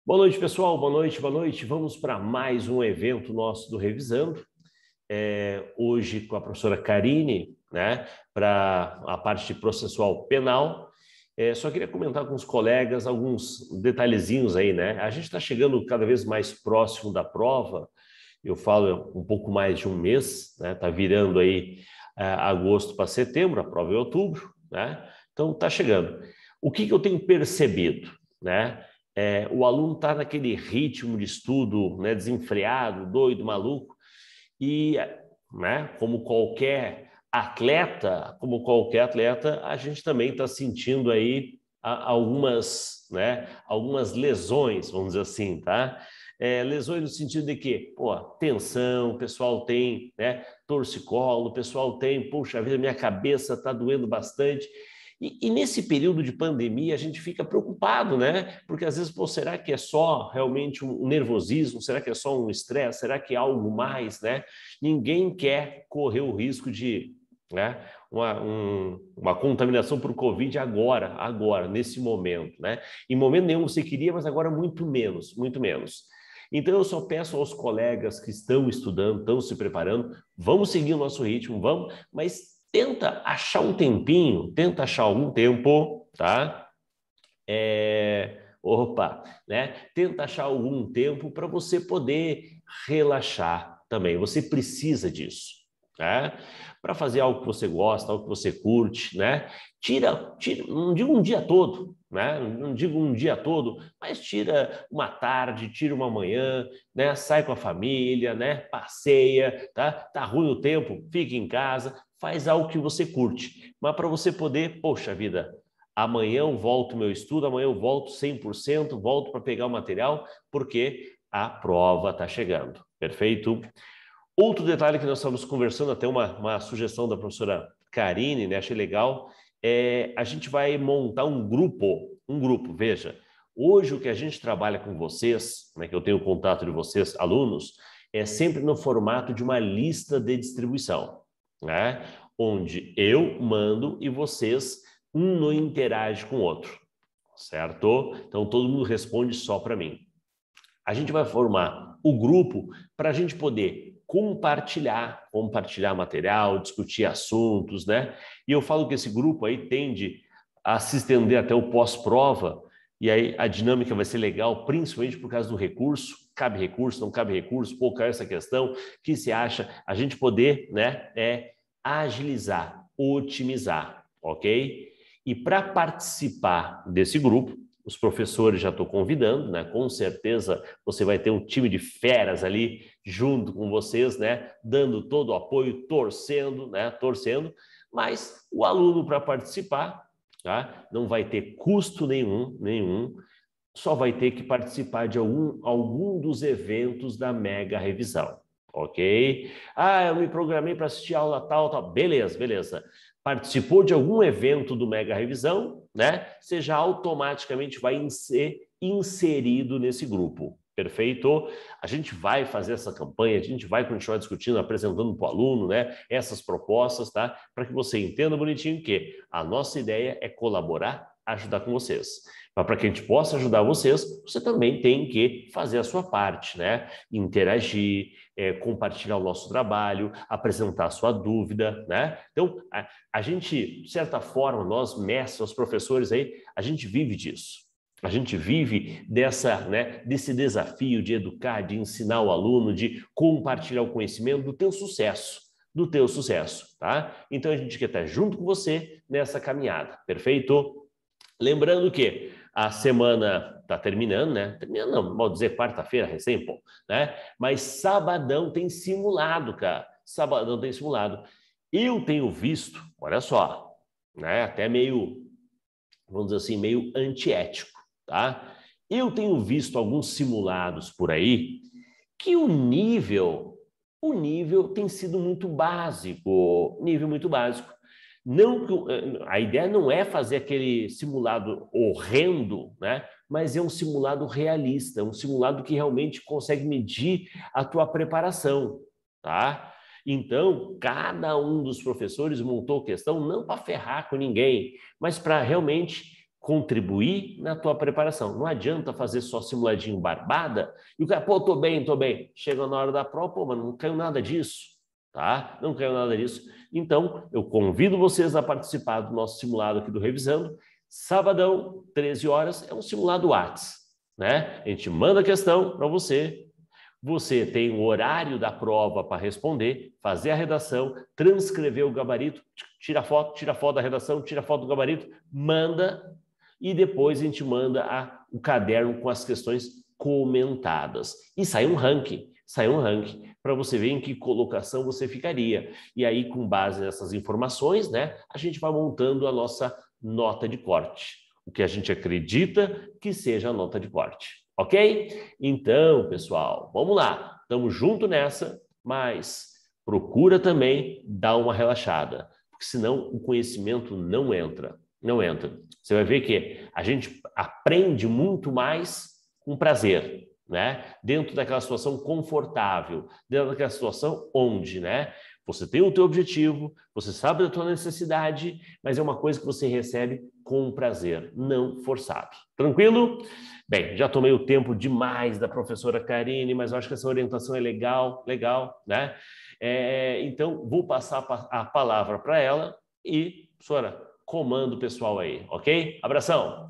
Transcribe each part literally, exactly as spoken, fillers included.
Boa noite, pessoal. Boa noite, boa noite. Vamos para mais um evento nosso do Revisando. É, hoje com a professora Karine, né, para a parte processual penal. É, só queria comentar com os colegas alguns detalhezinhos aí, né? A gente está chegando cada vez mais próximo da prova. Eu falo um pouco mais de um mês, né? Está virando aí é, agosto para setembro, a prova é outubro, né? Então está chegando. O que, que eu tenho percebido, né? É, o aluno está naquele ritmo de estudo, né, desenfreado, doido, maluco, e, né, como qualquer atleta, como qualquer atleta, a gente também está sentindo aí algumas, né, algumas lesões, vamos dizer assim, tá? É, lesões no sentido de que, pô, tensão, o pessoal tem, né, torcicolo, o pessoal tem, puxa vida, minha cabeça está doendo bastante. E, e nesse período de pandemia a gente fica preocupado, né? Porque às vezes, pô, será que é só realmente um nervosismo? Será que é só um estresse? Será que é algo mais, né? Ninguém quer correr o risco de, né, uma, um, uma contaminação por Covid agora, agora, nesse momento, né? Em momento nenhum você queria, mas agora muito menos, muito menos. Então eu só peço aos colegas que estão estudando, estão se preparando, vamos seguir o nosso ritmo, vamos, mas tenta achar um tempinho, tenta achar algum tempo, tá? É, opa, né? Tenta achar algum tempo para você poder relaxar também. Você precisa disso, né? Para fazer algo que você gosta, algo que você curte, né? Tira, tira, não digo um dia todo, né? Não digo um dia todo, mas tira uma tarde, tira uma manhã, né? Sai com a família, né? Passeia, tá? Tá ruim o tempo, fica em casa, faz algo que você curte. Mas para você poder, poxa vida, amanhã eu volto ao meu estudo, amanhã eu volto cem por cento, volto para pegar o material, porque a prova está chegando. Perfeito? Outro detalhe que nós estamos conversando, até uma, uma sugestão da professora Karine, né? Achei legal, é, a gente vai montar um grupo, um grupo, veja, hoje o que a gente trabalha com vocês, né, que eu tenho contato de vocês, alunos, é sempre no formato de uma lista de distribuição, né? Onde eu mando e vocês um não interage com o outro, certo? Então todo mundo responde só para mim. A gente vai formar o grupo para a gente poder compartilhar, compartilhar material, discutir assuntos, né? E eu falo que esse grupo aí tende a se estender até o pós-prova, e aí a dinâmica vai ser legal, principalmente por causa do recurso. Cabe recurso, não cabe recurso, pô, caiu essa questão, o que se acha? A gente poder, né, é agilizar, otimizar, ok? E para participar desse grupo, os professores já estou convidando, né? Com certeza você vai ter um time de feras ali junto com vocês, né? Dando todo o apoio, torcendo, né? Torcendo, mas o aluno para participar, tá? Não vai ter custo nenhum, nenhum, só vai ter que participar de algum, algum dos eventos da mega revisão, ok? Ah, eu me programei para assistir a aula tal, tal, beleza, beleza. Participou de algum evento do Mega Revisão, né? Você já automaticamente vai ser inserido nesse grupo, perfeito? A gente vai fazer essa campanha, a gente vai continuar discutindo, apresentando para o aluno, né? Essas propostas, tá? Para que você entenda bonitinho que a nossa ideia é colaborar, ajudar com vocês. Mas para que a gente possa ajudar vocês, você também tem que fazer a sua parte, né? Interagir, é, compartilhar o nosso trabalho, apresentar a sua dúvida, né? Então, a, a gente, de certa forma, nós mestres, os professores aí, a gente vive disso. A gente vive dessa, né, desse desafio de educar, de ensinar o aluno, de compartilhar o conhecimento do teu sucesso, do teu sucesso, tá? Então, a gente quer estar junto com você nessa caminhada, perfeito? Lembrando que a semana está terminando, né? Terminando, não, mal dizer quarta-feira, recém, pô, né? Mas sabadão tem simulado, cara. Sabadão tem simulado. Eu tenho visto, olha só, né? Até meio, vamos dizer assim, meio antiético, tá? Eu tenho visto alguns simulados por aí que o nível, o nível tem sido muito básico, nível muito básico. Não, a ideia não é fazer aquele simulado horrendo, né? Mas é um simulado realista, um simulado que realmente consegue medir a tua preparação, tá? Então, cada um dos professores montou questão não para ferrar com ninguém, mas para realmente contribuir na tua preparação. Não adianta fazer só simuladinho barbada e o cara, pô, tô bem, tô bem. Chega na hora da prova, pô, mas não caiu nada disso, tá? Não caiu nada disso. Então, eu convido vocês a participar do nosso simulado aqui do Revisando. Sabadão, treze horas, é um simulado Whats, né? A gente manda a questão para você. Você tem o horário da prova para responder, fazer a redação, transcrever o gabarito, tira foto, tira foto da redação, tira foto do gabarito, manda e depois a gente manda a, o caderno com as questões comentadas. E sai um ranking, sai um ranking para você ver em que colocação você ficaria. E aí, com base nessas informações, né, a gente vai montando a nossa nota de corte, o que a gente acredita que seja a nota de corte. Ok? Então, pessoal, vamos lá. Estamos juntos nessa, mas procura também dar uma relaxada, porque senão o conhecimento não entra. Não entra. Você vai ver que a gente aprende muito mais com prazer, né? Dentro daquela situação confortável, dentro daquela situação onde, né? Você tem o teu objetivo, você sabe da tua necessidade, mas é uma coisa que você recebe com prazer, não forçado. Tranquilo? Bem, já tomei o tempo demais da professora Karine, mas eu acho que essa orientação é legal, legal, né? É, então, vou passar a palavra para ela e, professora, comando o pessoal aí, ok? Abração!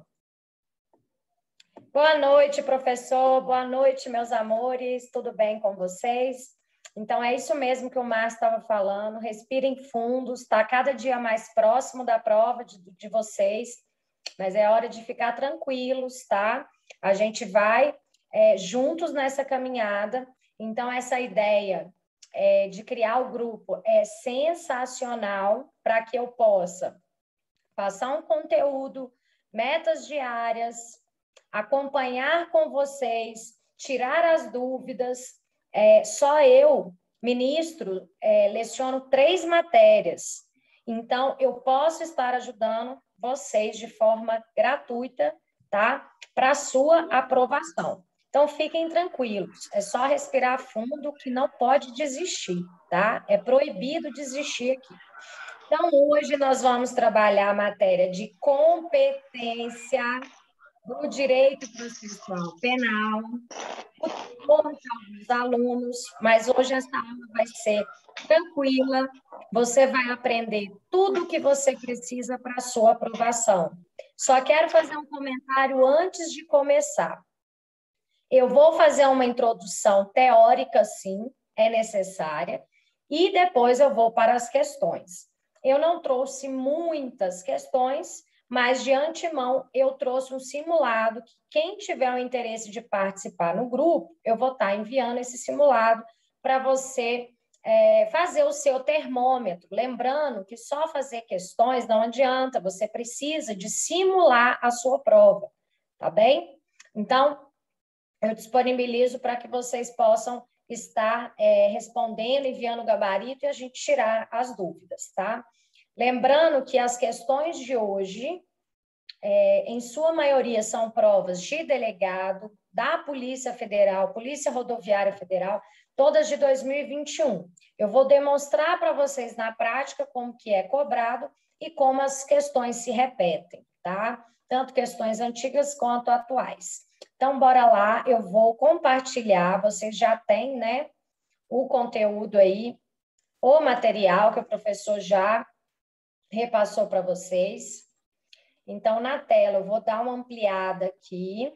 Boa noite, professor. Boa noite, meus amores. Tudo bem com vocês? Então, é isso mesmo que o Márcio estava falando. Respirem fundo, está cada dia mais próximo da prova de, de vocês, mas é hora de ficar tranquilos, tá? A gente vai é, juntos nessa caminhada. Então, essa ideia é, de criar o grupo é sensacional para que eu possa passar um conteúdo, metas diárias, acompanhar com vocês, tirar as dúvidas. É, só eu, ministro, é, leciono três matérias. Então, eu posso estar ajudando vocês de forma gratuita, tá? Para a sua aprovação. Então, fiquem tranquilos. É só respirar fundo que não pode desistir, tá? É proibido desistir aqui. Então, hoje nós vamos trabalhar a matéria de competência do direito processual penal, os alunos, mas hoje essa aula vai ser tranquila, você vai aprender tudo o que você precisa para a sua aprovação. Só quero fazer um comentário antes de começar. Eu vou fazer uma introdução teórica, sim, é necessária, e depois eu vou para as questões. Eu não trouxe muitas questões, mas de antemão eu trouxe um simulado que quem tiver o interesse de participar no grupo, eu vou estar enviando esse simulado para você é, fazer o seu termômetro. Lembrando que só fazer questões não adianta, você precisa de simular a sua prova, tá bem? Então, eu disponibilizo para que vocês possam estar é, respondendo, enviando o gabarito e a gente tirar as dúvidas, tá? Lembrando que as questões de hoje, é, em sua maioria, são provas de delegado, da Polícia Federal, Polícia Rodoviária Federal, todas de dois mil e vinte e um. Eu vou demonstrar para vocês na prática como que é cobrado e como as questões se repetem, tá? Tanto questões antigas quanto atuais. Então, bora lá, eu vou compartilhar, vocês já têm, né, o conteúdo aí, o material que o professor já repassou para vocês. Então, na tela, eu vou dar uma ampliada aqui,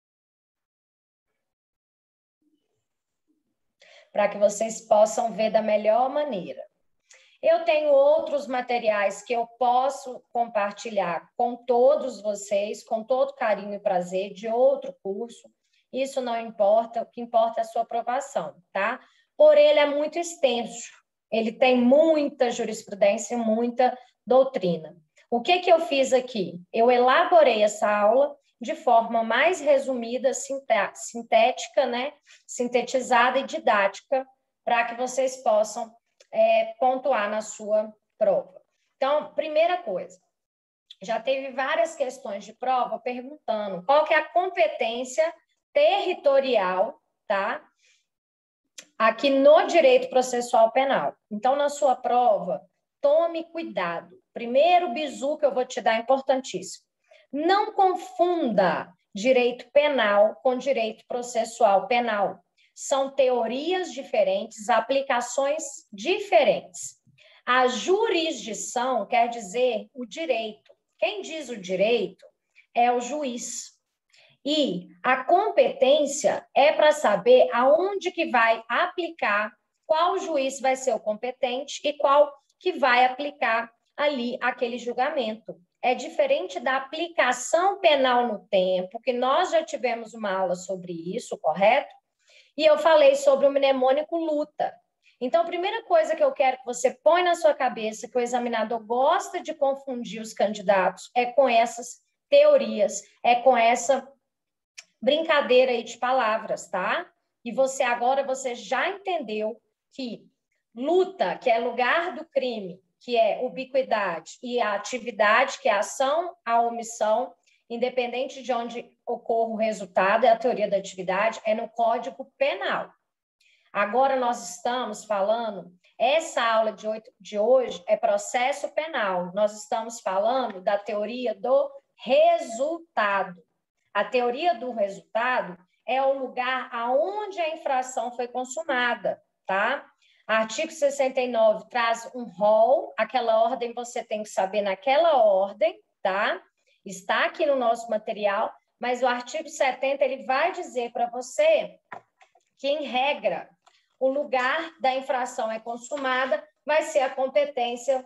para que vocês possam ver da melhor maneira. Eu tenho outros materiais que eu posso compartilhar com todos vocês, com todo carinho e prazer, de outro curso. Isso não importa, o que importa é a sua aprovação, tá? Porém, ele é muito extenso. Ele tem muita jurisprudência, muita doutrina. O que que eu fiz aqui? Eu elaborei essa aula de forma mais resumida, sintética, né? Sintetizada e didática, para que vocês possam É, pontuar na sua prova. Então, primeira coisa, já teve várias questões de prova perguntando qual que é a competência territorial, tá? Aqui no direito processual penal. Então, na sua prova, tome cuidado. Primeiro bizu que eu vou te dar é importantíssimo. Não confunda direito penal com direito processual penal. São teorias diferentes, aplicações diferentes. A jurisdição quer dizer o direito. Quem diz o direito é o juiz. E a competência é para saber aonde que vai aplicar, qual juiz vai ser o competente e qual que vai aplicar ali aquele julgamento. É diferente da aplicação penal no tempo, que nós já tivemos uma aula sobre isso, correto? E eu falei sobre o mnemônico luta. Então, a primeira coisa que eu quero que você põe na sua cabeça, que o examinador gosta de confundir os candidatos, é com essas teorias, é com essa brincadeira aí de palavras, tá? E você agora, você já entendeu que luta, que é lugar do crime, que é ubiquidade, e a atividade, que é a ação, a omissão, independente de onde ocorra o resultado, é a teoria da atividade, é no Código Penal. Agora nós estamos falando, essa aula de, oito, de hoje é processo penal, nós estamos falando da teoria do resultado. A teoria do resultado é o lugar aonde a infração foi consumada, tá? Artigo sessenta e nove traz um rol, aquela ordem você tem que saber naquela ordem, tá? Está aqui no nosso material, mas o artigo setenta ele vai dizer para você que, em regra, o lugar da infração é consumada, vai ser a competência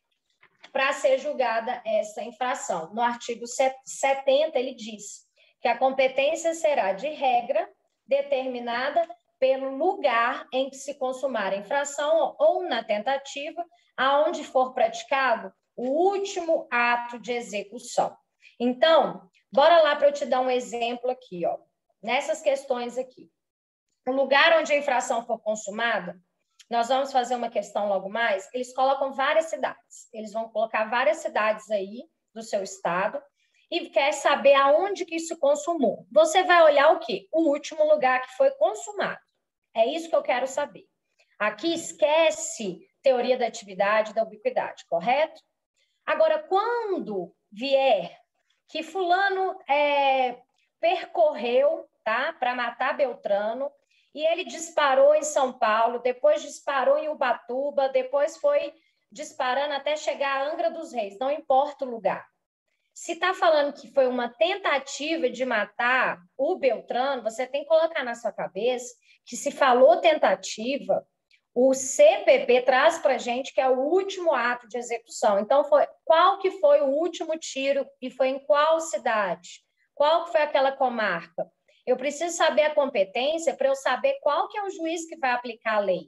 para ser julgada essa infração. No artigo setenta, ele diz que a competência será, de regra, determinada pelo lugar em que se consumar a infração ou na tentativa, aonde for praticado o último ato de execução. Então, bora lá para eu te dar um exemplo aqui, ó. Nessas questões aqui. O lugar onde a infração for consumada, nós vamos fazer uma questão logo mais, eles colocam várias cidades. Eles vão colocar várias cidades aí do seu estado e quer saber aonde que isso consumou. Você vai olhar o quê? O último lugar que foi consumado. É isso que eu quero saber. Aqui esquece teoria da atividade, da ubiquidade, correto? Agora, quando vier que fulano é, percorreu, tá, para matar Beltrano, e ele disparou em São Paulo, depois disparou em Ubatuba, depois foi disparando até chegar a Angra dos Reis, não importa o lugar. Se está falando que foi uma tentativa de matar o Beltrano, você tem que colocar na sua cabeça que se falou tentativa, o C P P traz para a gente que é o último ato de execução. Então, foi, qual que foi o último tiro e foi em qual cidade? Qual que foi aquela comarca? Eu preciso saber a competência para eu saber qual que é o juiz que vai aplicar a lei.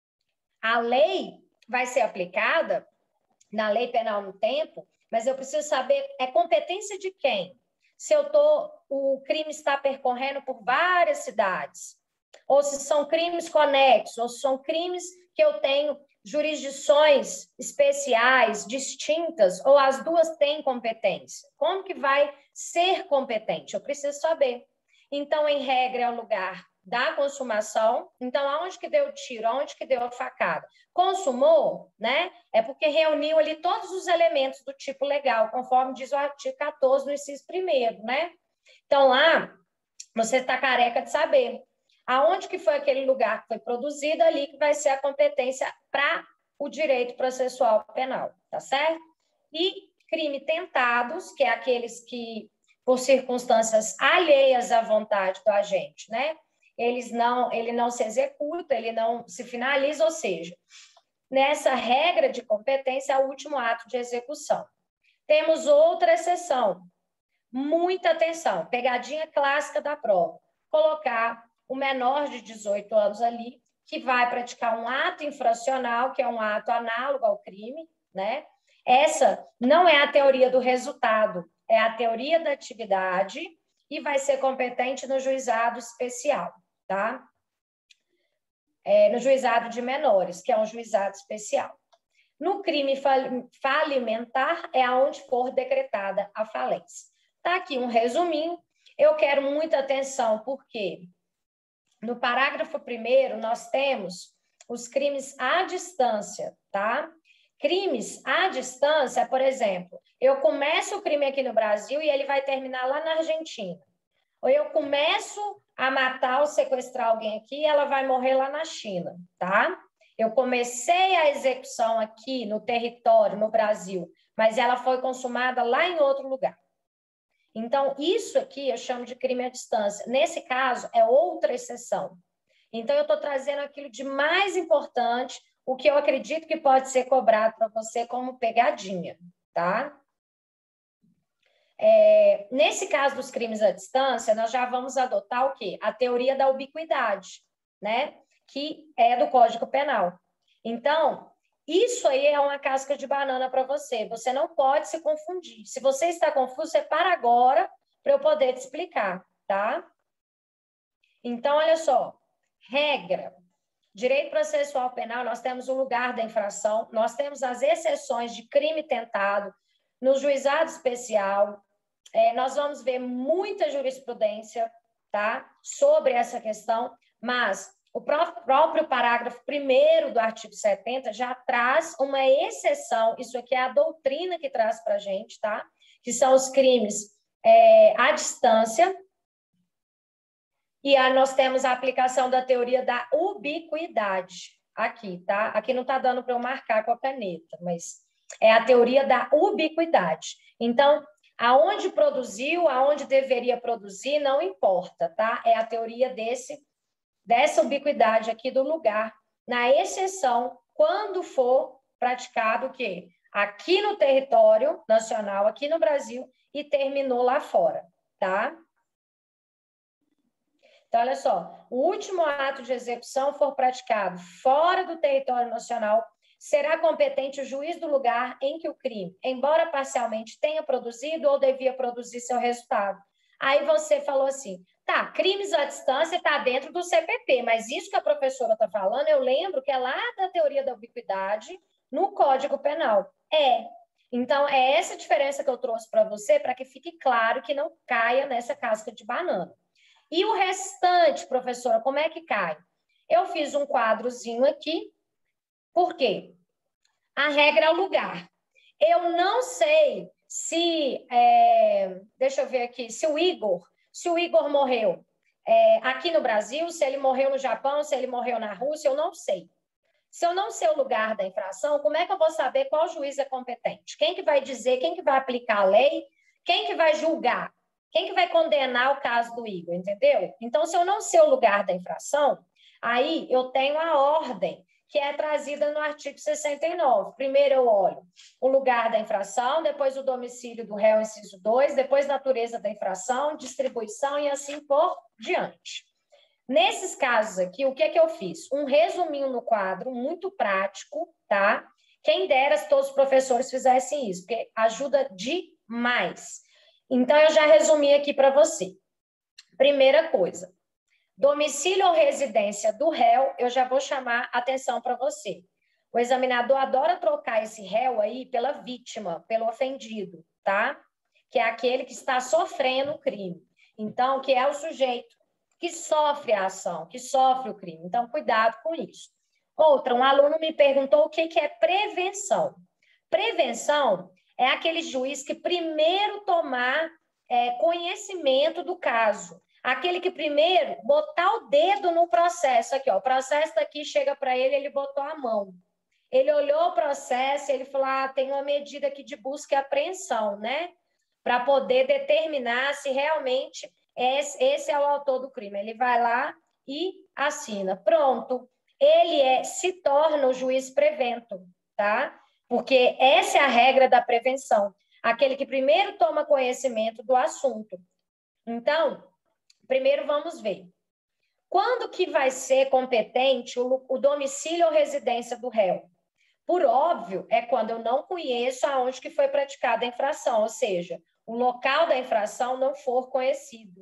A lei vai ser aplicada na lei penal no tempo, mas eu preciso saber é competência de quem? Se eu tô, o crime está percorrendo por várias cidades, ou se são crimes conexos, ou se são crimes que eu tenho jurisdições especiais, distintas, ou as duas têm competência. Como que vai ser competente? Eu preciso saber. Então, em regra, é o lugar da consumação. Então, aonde que deu o tiro? Aonde que deu a facada? Consumou, né? É porque reuniu ali todos os elementos do tipo legal, conforme diz o artigo quatorze no inciso primeiro, né? Então, lá, você está careca de saber aonde que foi aquele lugar que foi produzido, ali que vai ser a competência para o direito processual penal, tá certo? E crime tentados, que é aqueles que, por circunstâncias alheias à vontade do agente, né? Eles não, ele não se executa, ele não se finaliza, ou seja, nessa regra de competência, é o último ato de execução. Temos outra exceção. Muita atenção, pegadinha clássica da prova. Colocar o menor de dezoito anos ali, que vai praticar um ato infracional, que é um ato análogo ao crime, né? Essa não é a teoria do resultado, é a teoria da atividade e vai ser competente no juizado especial, tá? É, no juizado de menores, que é um juizado especial. No crime falimentar é aonde for decretada a falência. Tá aqui um resuminho. Eu quero muita atenção, porque no parágrafo primeiro nós temos os crimes à distância, tá? Crimes à distância, por exemplo, eu começo o crime aqui no Brasil e ele vai terminar lá na Argentina. Ou eu começo a matar ou sequestrar alguém aqui e ela vai morrer lá na China, tá? Eu comecei a execução aqui no território, no Brasil, mas ela foi consumada lá em outro lugar. Então, isso aqui eu chamo de crime à distância. Nesse caso, é outra exceção. Então, eu estou trazendo aquilo de mais importante, o que eu acredito que pode ser cobrado para você como pegadinha, tá? É, nesse caso dos crimes à distância, nós já vamos adotar o quê? A teoria da ubiquidade, né? Que é do Código Penal. Então, isso aí é uma casca de banana para você. Você não pode se confundir. Se você está confuso, você para agora para eu poder te explicar, tá? Então, olha só. Regra. Direito processual penal, nós temos o lugar da infração, nós temos as exceções de crime tentado no juizado especial. É, nós vamos ver muita jurisprudência, tá, sobre essa questão, mas o próprio, próprio parágrafo primeiro do artigo setenta já traz uma exceção, isso aqui é a doutrina que traz para a gente, tá, que são os crimes é, à distância. E aí nós temos a aplicação da teoria da ubiquidade aqui, tá? Aqui não está dando para eu marcar com a caneta, mas é a teoria da ubiquidade. Então, aonde produziu, aonde deveria produzir, não importa, tá? É a teoria desse, dessa ubiquidade aqui do lugar, na exceção, quando for praticado o quê? Aqui no território nacional, aqui no Brasil, e terminou lá fora, tá? Então, olha só, o último ato de execução for praticado fora do território nacional, será competente o juiz do lugar em que o crime, embora parcialmente tenha produzido ou devia produzir seu resultado. Aí você falou assim, tá, crimes à distância está dentro do C P P, mas isso que a professora está falando, eu lembro que é lá da teoria da ubiquidade no Código Penal. É. Então, é essa diferença que eu trouxe para você, para que fique claro que não caia nessa casca de banana. E o restante, professora, como é que cai? Eu fiz um quadrozinho aqui. Por quê? A regra é o lugar. Eu não sei se... É, deixa eu ver aqui. Se o Igor, se o Igor morreu é, aqui no Brasil, se ele morreu no Japão, se ele morreu na Rússia, eu não sei. Se eu não sei o lugar da infração, como é que eu vou saber qual juiz é competente? Quem que vai dizer, quem que vai aplicar a lei, quem que vai julgar? Quem que vai condenar o caso do Igor, entendeu? Então, se eu não sei o lugar da infração, aí eu tenho a ordem que é trazida no artigo sessenta e nove. Primeiro eu olho o lugar da infração, depois o domicílio do réu, inciso dois, depois natureza da infração, distribuição e assim por diante. Nesses casos aqui, o que é que eu fiz? Um resuminho no quadro, muito prático, tá? Quem dera se todos os professores fizessem isso, porque ajuda demais. Então, eu já resumi aqui para você. Primeira coisa, domicílio ou residência do réu, eu já vou chamar atenção para você. O examinador adora trocar esse réu aí pela vítima, pelo ofendido, tá? Que é aquele que está sofrendo o crime. Então, que é o sujeito que sofre a ação, que sofre o crime. Então, cuidado com isso. Outra, um aluno me perguntou o que é prevenção. Prevenção é aquele juiz que primeiro tomar é, conhecimento do caso. Aquele que primeiro botar o dedo no processo. Aqui, ó, o processo daqui chega para ele, ele botou a mão. Ele olhou o processo, ele falou, ah, tem uma medida aqui de busca e apreensão, né? Para poder determinar se realmente esse, esse é o autor do crime. Ele vai lá e assina. Pronto. Ele é, se torna o juiz prevento, tá? Porque essa é a regra da prevenção. Aquele que primeiro toma conhecimento do assunto. Então, primeiro vamos ver. Quando que vai ser competente o, o domicílio ou residência do réu? Por óbvio, é quando eu não conheço aonde que foi praticada a infração, ou seja, o local da infração não for conhecido.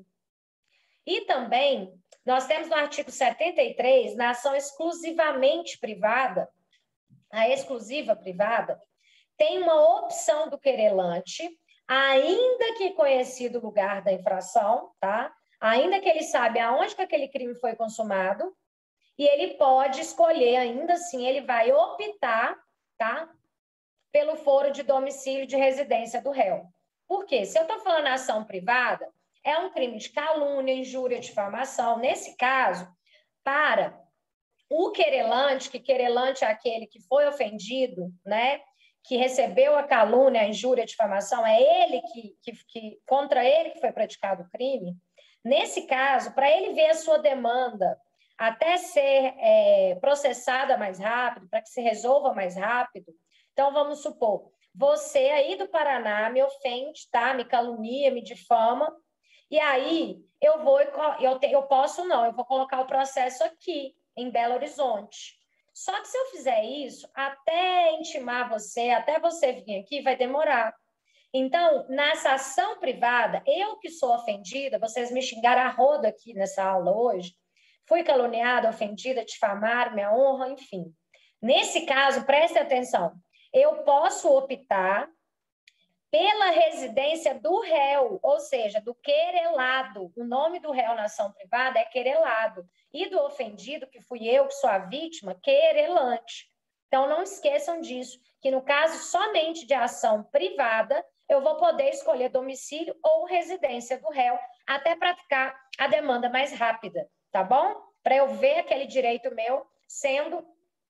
E também, nós temos no artigo setenta e três, na ação exclusivamente privada, a exclusiva privada, tem uma opção do querelante, ainda que conhecido o lugar da infração, tá? Ainda que ele sabe aonde que aquele crime foi consumado, e ele pode escolher, ainda assim, ele vai optar, tá? pelo foro de domicílio de residência do réu. Por quê? Se eu estou falando ação privada, é um crime de calúnia, injúria, difamação. Nesse caso, para o querelante, que querelante é aquele que foi ofendido, né, que recebeu a calúnia, a injúria, a difamação, é ele que, que, que contra ele que foi praticado o crime. Nesse caso, para ele ver a sua demanda até ser é, processada mais rápido, para que se resolva mais rápido, então vamos supor, você aí do Paraná me ofende, tá? Me calunia, me difama, e aí eu vou, eu, te, eu posso não, eu vou colocar o processo aqui, em Belo Horizonte. Só que se eu fizer isso, até intimar você, até você vir aqui, vai demorar. Então, nessa ação privada, eu que sou ofendida, vocês me xingaram a rodo aqui nessa aula hoje, fui caluniada, ofendida, difamaram minha honra, enfim. Nesse caso, preste atenção, eu posso optar pela residência do réu, ou seja, do querelado. O nome do réu na ação privada é querelado. E do ofendido, que fui eu, que sou a vítima, querelante. Então, não esqueçam disso, que no caso somente de ação privada, eu vou poder escolher domicílio ou residência do réu, até para ficar a demanda mais rápida, tá bom? Para eu ver aquele direito meu sendo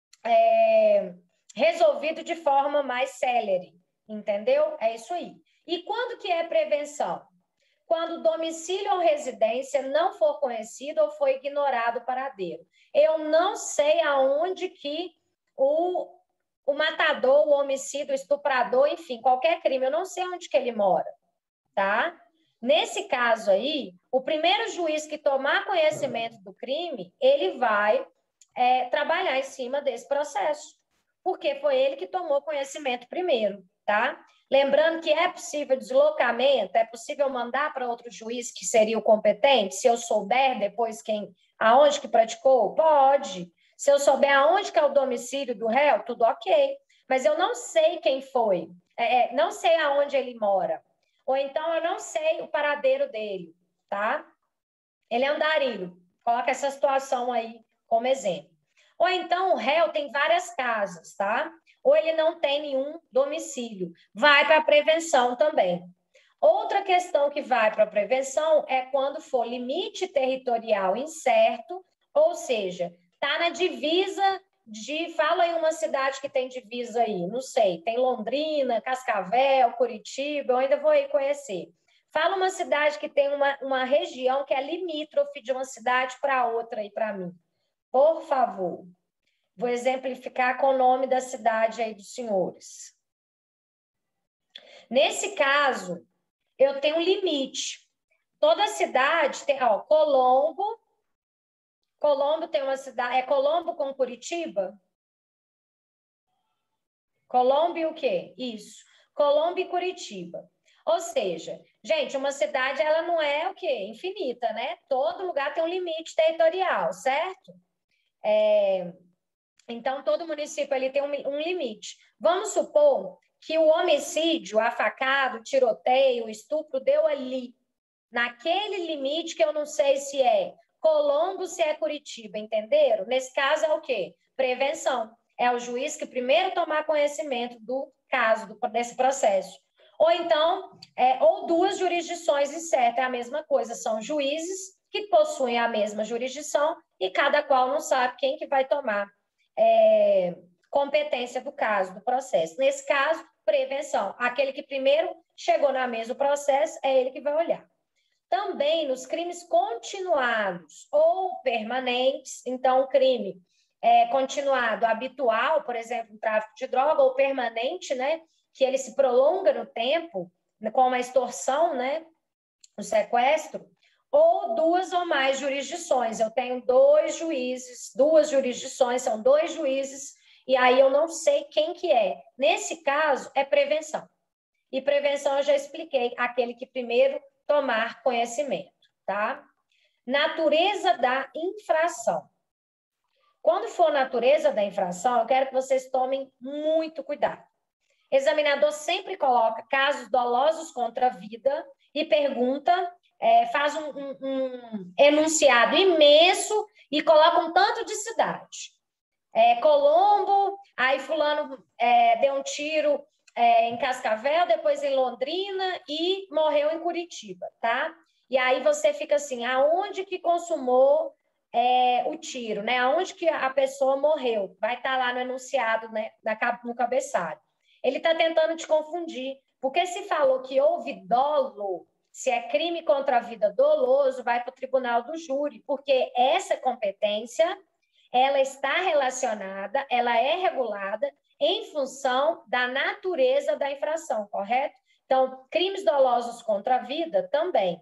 é, resolvido de forma mais célere. Entendeu? É isso aí. E quando que é prevenção? Quando o domicílio ou residência não for conhecido ou foi ignorado o paradeiro. Eu não sei aonde que o, o matador, o homicídio, o estuprador, enfim, qualquer crime, eu não sei onde que ele mora, tá? Nesse caso aí, o primeiro juiz que tomar conhecimento do crime, ele vai é, trabalhar em cima desse processo, porque foi ele que tomou conhecimento primeiro. Tá? Lembrando que é possível deslocamento, é possível mandar para outro juiz que seria o competente, se eu souber depois quem, aonde que praticou, pode. Se eu souber aonde que é o domicílio do réu, tudo ok. Mas eu não sei quem foi, é, não sei aonde ele mora, ou então eu não sei o paradeiro dele, tá? Ele é andarilho, coloca essa situação aí como exemplo. Ou então o réu tem várias casas, tá? Ou ele não tem nenhum domicílio. Vai para a prevenção também. Outra questão que vai para a prevenção é quando for limite territorial incerto, ou seja, está na divisa de... Fala aí uma cidade que tem divisa aí, não sei, tem Londrina, Cascavel, Curitiba, eu ainda vou aí conhecer. Fala uma cidade que tem uma, uma região que é limítrofe de uma cidade para outra aí para mim. Por favor. Vou exemplificar com o nome da cidade aí dos senhores. Nesse caso, eu tenho um limite. Toda cidade tem, ó, Colombo. Colombo tem uma cidade, é Colombo com Curitiba? Colombo e o quê? Isso. Colombo e Curitiba. Ou seja, gente, uma cidade, ela não é o quê? Infinita, né? Todo lugar tem um limite territorial, certo? É... Então, todo município ali tem um, um limite. Vamos supor que o homicídio, a facada, o tiroteio, o estupro deu ali, naquele limite que eu não sei se é Colombo, se é Curitiba, entenderam? Nesse caso é o quê? Prevenção. É o juiz que primeiro tomar conhecimento do caso, do, desse processo. Ou então, é, ou duas jurisdições incertas, é a mesma coisa, são juízes que possuem a mesma jurisdição e cada qual não sabe quem que vai tomar É, competência do caso, do processo. Nesse caso, prevenção. Aquele que primeiro chegou na mesa do processo, é ele que vai olhar. Também nos crimes continuados ou permanentes, então o crime é, continuado habitual, por exemplo, o tráfico de droga, ou permanente, né, que ele se prolonga no tempo, como a extorsão, né, o sequestro, ou duas ou mais jurisdições. Eu tenho dois juízes, duas jurisdições, são dois juízes, e aí eu não sei quem que é. Nesse caso, é prevenção. E prevenção eu já expliquei, aquele que primeiro tomar conhecimento, tá? Natureza da infração. Quando for natureza da infração, eu quero que vocês tomem muito cuidado. Examinador sempre coloca casos dolosos contra a vida e pergunta, é, faz um, um, um enunciado imenso e coloca um tanto de cidade. É, Colombo, aí fulano é, deu um tiro é, em Cascavel, depois em Londrina e morreu em Curitiba, tá? E aí você fica assim, aonde que consumou é, o tiro, né? Aonde que a pessoa morreu? Vai estar lá no enunciado, né? No cabeçalho. Ele está tentando te confundir, porque se falou que houve dolo, se é crime contra a vida doloso, vai para o tribunal do júri, porque essa competência, ela está relacionada, ela é regulada em função da natureza da infração, correto? Então, crimes dolosos contra a vida também.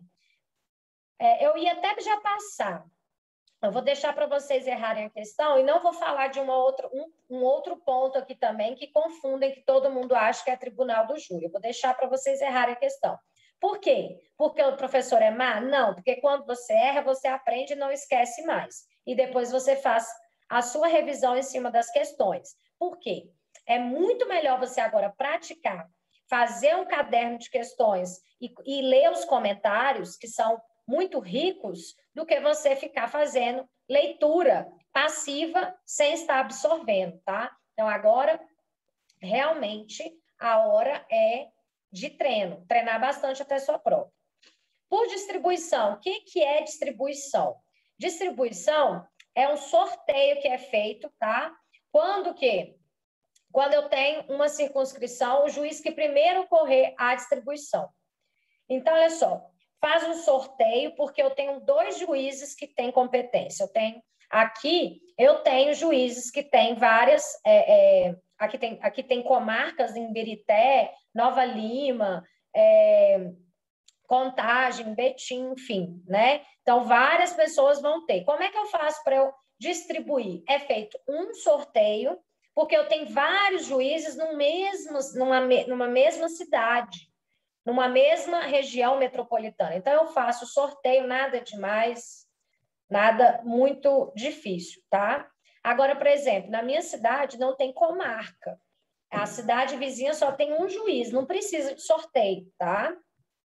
É, eu ia até já passar. Eu vou deixar para vocês errarem a questão e não vou falar de uma outra, um, um outro ponto aqui também que confundem, que todo mundo acha que é tribunal do júri. Eu vou deixar para vocês errarem a questão. Por quê? Porque o professor é má? Não, porque quando você erra, você aprende e não esquece mais. E depois você faz a sua revisão em cima das questões. Por quê? É muito melhor você agora praticar, fazer um caderno de questões e, e ler os comentários, que são muito ricos, do que você ficar fazendo leitura passiva sem estar absorvendo, tá? Então, agora, realmente, a hora é de treino, treinar bastante até sua prova. Por distribuição, o que, que é distribuição? Distribuição é um sorteio que é feito, tá? Quando que? Quando eu tenho uma circunscrição, o juiz que primeiro ocorrer a distribuição. Então, olha só, faz um sorteio, porque eu tenho dois juízes que têm competência. Eu tenho aqui, eu tenho juízes que têm várias, é, é, aqui, tem, aqui tem comarcas em Birité, Nova Lima, é, Contagem, Betim, enfim, né? Então, várias pessoas vão ter. Como é que eu faço para eu distribuir? É feito um sorteio, porque eu tenho vários juízes no mesmo, numa, numa mesma cidade, numa mesma região metropolitana. Então, eu faço sorteio, nada demais, nada muito difícil, tá? Agora, por exemplo, na minha cidade não tem comarca. A cidade vizinha só tem um juiz, não precisa de sorteio, tá?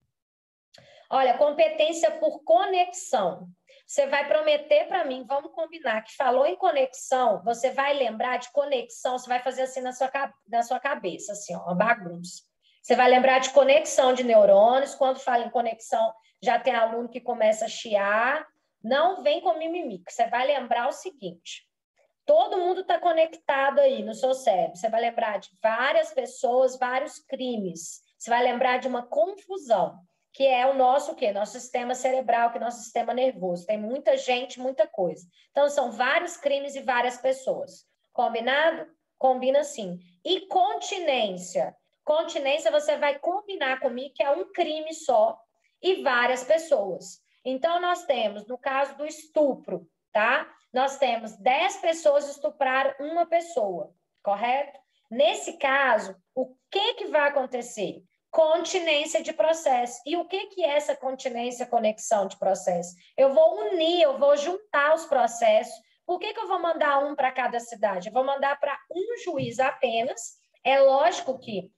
Olha, competência por conexão. Você vai prometer para mim, vamos combinar, que falou em conexão, você vai lembrar de conexão, você vai fazer assim na sua, na sua cabeça, assim, ó, uma bagunça. Você vai lembrar de conexão de neurônios. Quando fala em conexão, já tem aluno que começa a chiar. Não vem com mimimi. Você vai lembrar o seguinte: todo mundo está conectado aí no seu cérebro. Você vai lembrar de várias pessoas, vários crimes. Você vai lembrar de uma confusão, que é o nosso o quê? Nosso sistema cerebral, que é o nosso sistema nervoso. Tem muita gente, muita coisa. Então, são vários crimes e várias pessoas. Combinado? Combina sim. E continência. Continência, você vai combinar comigo que é um crime só e várias pessoas. Então, nós temos, no caso do estupro, tá? Nós temos dez pessoas estupraram uma pessoa, correto? Nesse caso, o que, que vai acontecer? Continência de processo. E o que, que é essa continência, conexão de processo? Eu vou unir, eu vou juntar os processos. Por que, que eu vou mandar um para cada cidade? Eu vou mandar para um juiz apenas. É lógico que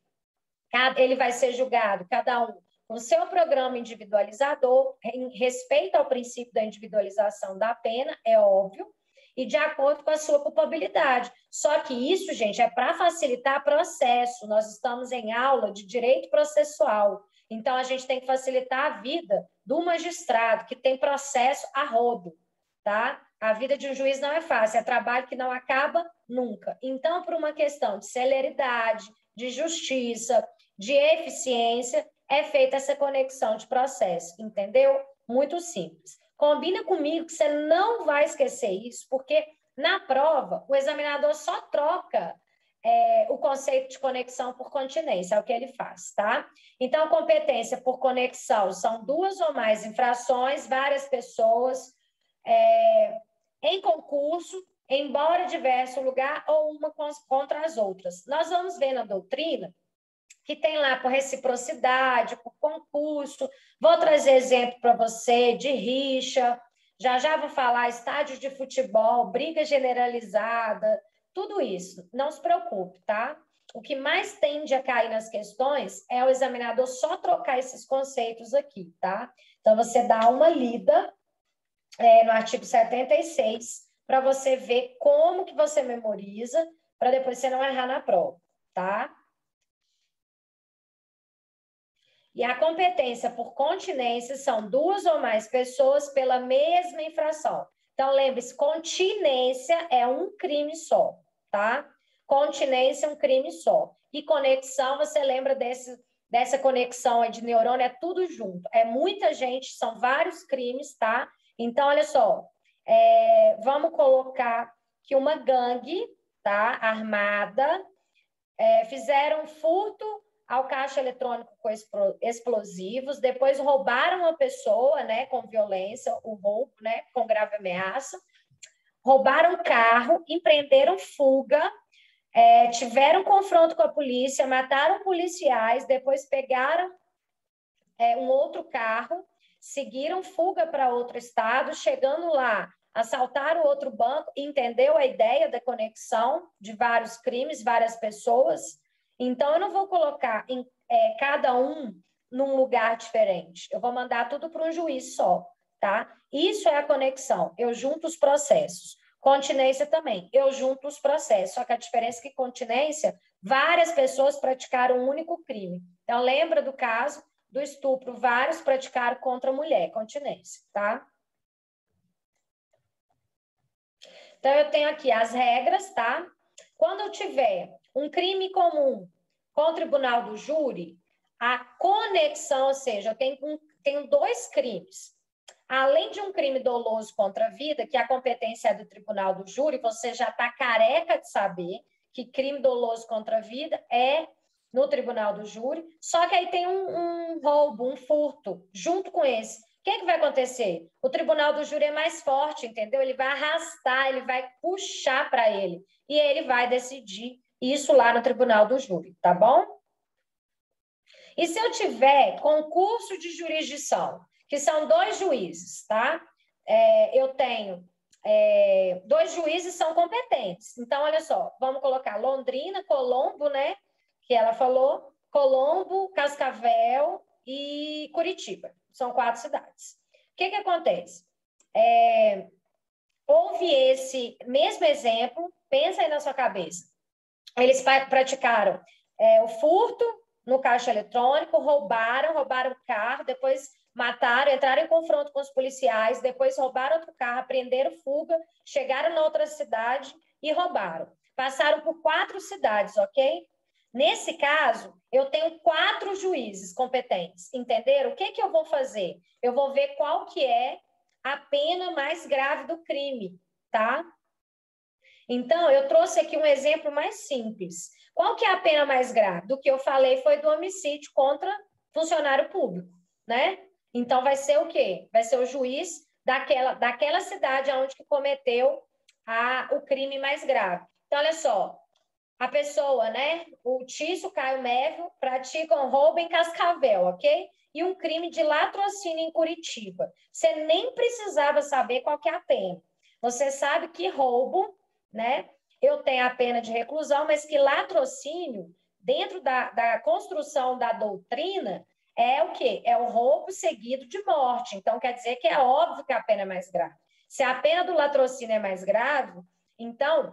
ele vai ser julgado, cada um com o seu programa individualizador, em respeito ao princípio da individualização da pena, é óbvio, e de acordo com a sua culpabilidade. Só que isso, gente, é para facilitar o processo. Nós estamos em aula de direito processual, então a gente tem que facilitar a vida do magistrado, que tem processo a rodo, tá? A vida de um juiz não é fácil, é trabalho que não acaba nunca. Então, por uma questão de celeridade, de justiça, de eficiência, é feita essa conexão de processo, entendeu? Muito simples. Combina comigo que você não vai esquecer isso, porque na prova o examinador só troca é, o conceito de conexão por continência, é o que ele faz, tá? Então, competência por conexão são duas ou mais infrações, várias pessoas, é, em concurso, embora diverso lugar, ou uma contra as outras. Nós vamos ver na doutrina que tem lá por reciprocidade, por concurso. Vou trazer exemplo para você de rixa, já já vou falar estádios de futebol, briga generalizada, tudo isso. Não se preocupe, tá? O que mais tende a cair nas questões é o examinador só trocar esses conceitos aqui, tá? Então, você dá uma lida é, no artigo setenta e seis para você ver como que você memoriza, para depois você não errar na prova, tá? E a competência por continência são duas ou mais pessoas pela mesma infração. Então, lembre-se, continência é um crime só, tá? Continência é um crime só. E conexão, você lembra desse, dessa conexão aí de neurônio, é tudo junto. É muita gente, são vários crimes, tá? Então, olha só, é, vamos colocar que uma gangue, tá, armada, é, fizeram furto ao caixa eletrônico com explosivos, depois roubaram uma pessoa, né, com violência, o roubo, né, com grave ameaça, roubaram o carro, empreenderam fuga, é, tiveram confronto com a polícia, mataram policiais, depois pegaram é, um outro carro, seguiram fuga para outro estado, chegando lá, assaltaram outro banco, entendeu a ideia da conexão de vários crimes, várias pessoas? Então, eu não vou colocar em, é, cada um num lugar diferente. Eu vou mandar tudo para um juiz só, tá? Isso é a conexão. Eu junto os processos. Continência também. Eu junto os processos. Só que a diferença é que continência, várias pessoas praticaram um único crime. Então, lembra do caso do estupro? Vários praticaram contra a mulher. Continência, tá? Então, eu tenho aqui as regras, tá? Quando eu tiver um crime comum com o tribunal do júri, a conexão, ou seja, eu tenho, um, tenho dois crimes. Além de um crime doloso contra a vida, que a competência é do tribunal do júri, você já está careca de saber que crime doloso contra a vida é no tribunal do júri, só que aí tem um, um roubo, um furto, junto com esse. O que, que vai acontecer? O tribunal do júri é mais forte, entendeu? Ele vai arrastar, ele vai puxar para ele. E ele vai decidir isso lá no tribunal do júri, tá bom? E se eu tiver concurso de jurisdição, que são dois juízes, tá? É, eu tenho é, dois juízes são competentes. Então, olha só, vamos colocar Londrina, Colombo, né? Que ela falou, Colombo, Cascavel e Curitiba. São quatro cidades. O que que acontece? É, houve esse mesmo exemplo, pensa aí na sua cabeça. Eles praticaram é, o furto no caixa eletrônico, roubaram, roubaram o carro, depois mataram, entraram em confronto com os policiais, depois roubaram outro carro, prenderam fuga, chegaram na outra cidade e roubaram. Passaram por quatro cidades, ok? Nesse caso, eu tenho quatro juízes competentes, entenderam? O que que eu vou fazer? Eu vou ver qual que é a pena mais grave do crime, tá? Então, eu trouxe aqui um exemplo mais simples. Qual que é a pena mais grave? Do que eu falei foi do homicídio contra funcionário público, né? Então, vai ser o quê? Vai ser o juiz daquela, daquela cidade onde que cometeu a, o crime mais grave. Então, olha só, a pessoa, né? O Tício Caio Mévio praticam roubo em Cascavel, ok? E um crime de latrocínio em Curitiba. Você nem precisava saber qual que é a pena. Você sabe que roubo, né? Eu tenho a pena de reclusão, mas que latrocínio, dentro da, da construção da doutrina, é o quê? É o roubo seguido de morte. Então, quer dizer que é óbvio que a pena é mais grave. Se a pena do latrocínio é mais grave, então,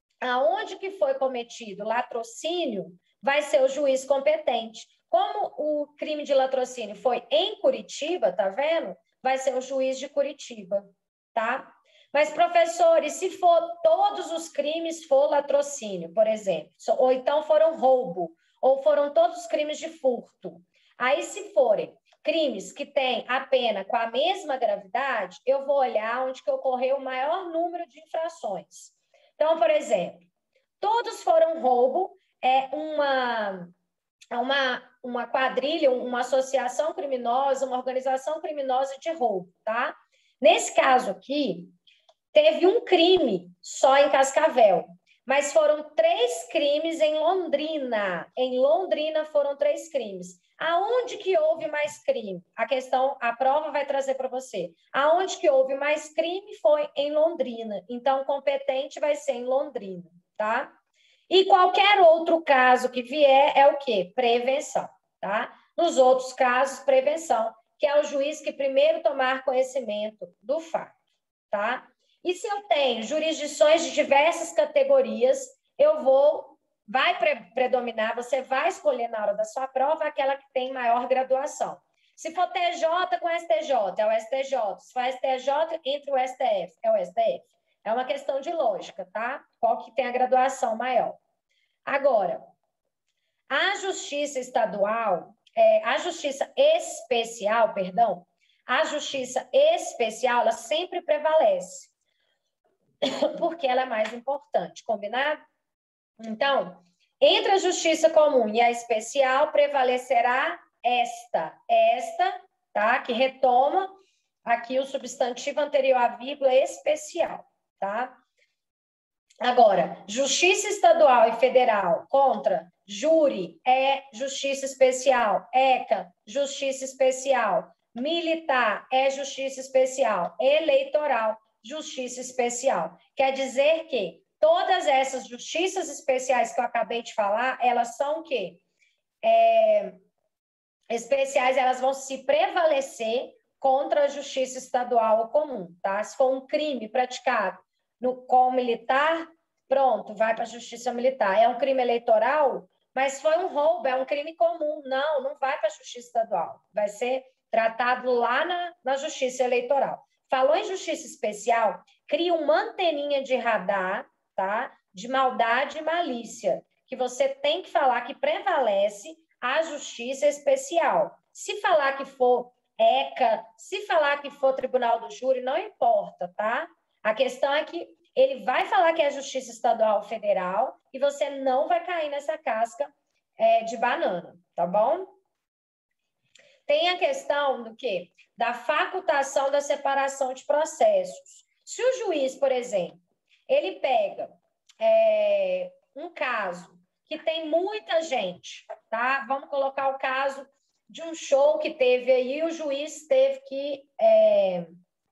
aonde que foi cometido latrocínio, vai ser o juiz competente. Como o crime de latrocínio foi em Curitiba, tá vendo? Vai ser o juiz de Curitiba, tá? Mas, professores, se for todos os crimes for latrocínio, por exemplo, ou então foram roubo, ou foram todos os crimes de furto, aí se forem crimes que têm a pena com a mesma gravidade, eu vou olhar onde que ocorreu o maior número de infrações. Então, por exemplo, todos foram roubo, é uma, uma, uma quadrilha, uma associação criminosa, uma organização criminosa de roubo, tá? Nesse caso aqui, teve um crime só em Cascavel, mas foram três crimes em Londrina. Em Londrina foram três crimes. Aonde que houve mais crime? A questão, a prova vai trazer para você. Aonde que houve mais crime foi em Londrina. Então, competente vai ser em Londrina, tá? E qualquer outro caso que vier é o quê? Prevenção, tá? Nos outros casos, prevenção, que é o juiz que primeiro tomar conhecimento do fato, tá? E se eu tenho jurisdições de diversas categorias, eu vou vai pre predominar, você vai escolher na hora da sua prova aquela que tem maior graduação. Se for T J com S T J, é o S T J. Se for S T J, entre o S T F, é o S T F. É uma questão de lógica, tá? Qual que tem a graduação maior. Agora, a justiça estadual, é, a justiça especial, perdão, a justiça especial, ela sempre prevalece, porque ela é mais importante, combinado? Então, entre a justiça comum e a especial, prevalecerá esta, esta, tá? Que retoma aqui o substantivo anterior à vírgula especial, tá? Agora, justiça estadual e federal contra júri é justiça especial, E C A, justiça especial, militar é justiça especial, eleitoral, justiça especial. Quer dizer que todas essas justiças especiais que eu acabei de falar, elas são o quê? É, especiais, elas vão se prevalecer contra a justiça estadual ou comum, tá? Se for um crime praticado no, com militar, pronto, vai para a justiça militar. É um crime eleitoral, mas foi um roubo, é um crime comum. Não, não vai para a justiça estadual. Vai ser tratado lá na, na justiça eleitoral. Falou em justiça especial, cria uma anteninha de radar, tá? De maldade e malícia, que você tem que falar que prevalece a justiça especial. Se falar que for E C A, se falar que for tribunal do júri, não importa, tá? A questão é que ele vai falar que é justiça estadual ou federal e você não vai cair nessa casca é, de banana, tá bom? Tem a questão do quê? Da facultação da separação de processos. Se o juiz, por exemplo, ele pega é, um caso que tem muita gente, tá? Vamos colocar o caso de um show que teve aí, o juiz teve que... É,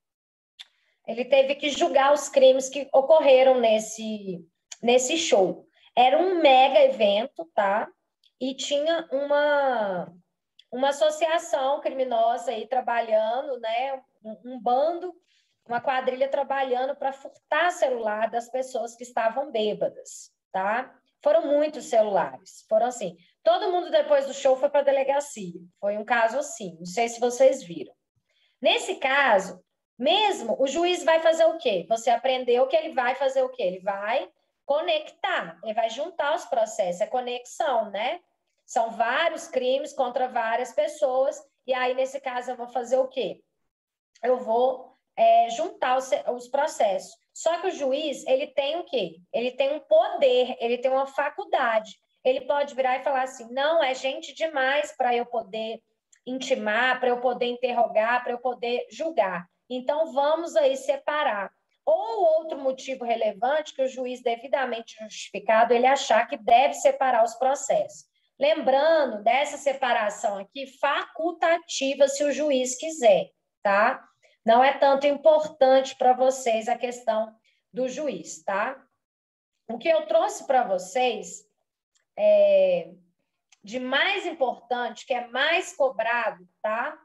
ele teve que julgar os crimes que ocorreram nesse, nesse show. Era um mega evento, tá? E tinha uma, uma associação criminosa aí trabalhando, né? Um, um bando, uma quadrilha trabalhando para furtar celular das pessoas que estavam bêbadas, tá? Foram muitos celulares. Foram assim. Todo mundo depois do show foi para a delegacia. Foi um caso assim. Não sei se vocês viram. Nesse caso, mesmo, o juiz vai fazer o quê? Você aprendeu que ele vai fazer o quê? Ele vai conectar, ele vai juntar os processos, é conexão, né? São vários crimes contra várias pessoas, e aí, nesse caso, eu vou fazer o quê? Eu vou é, juntar os, os processos. Só que o juiz, ele tem o quê? Ele tem um poder, ele tem uma faculdade. Ele pode virar e falar assim, não, é gente demais para eu poder intimar, para eu poder interrogar, para eu poder julgar. Então, vamos aí separar. Ou outro motivo relevante que o juiz devidamente justificado, ele achar que deve separar os processos. Lembrando dessa separação aqui, facultativa, se o juiz quiser, tá? Não é tanto importante para vocês a questão do juiz, tá? O que eu trouxe para vocês é, de mais importante, que é mais cobrado, tá?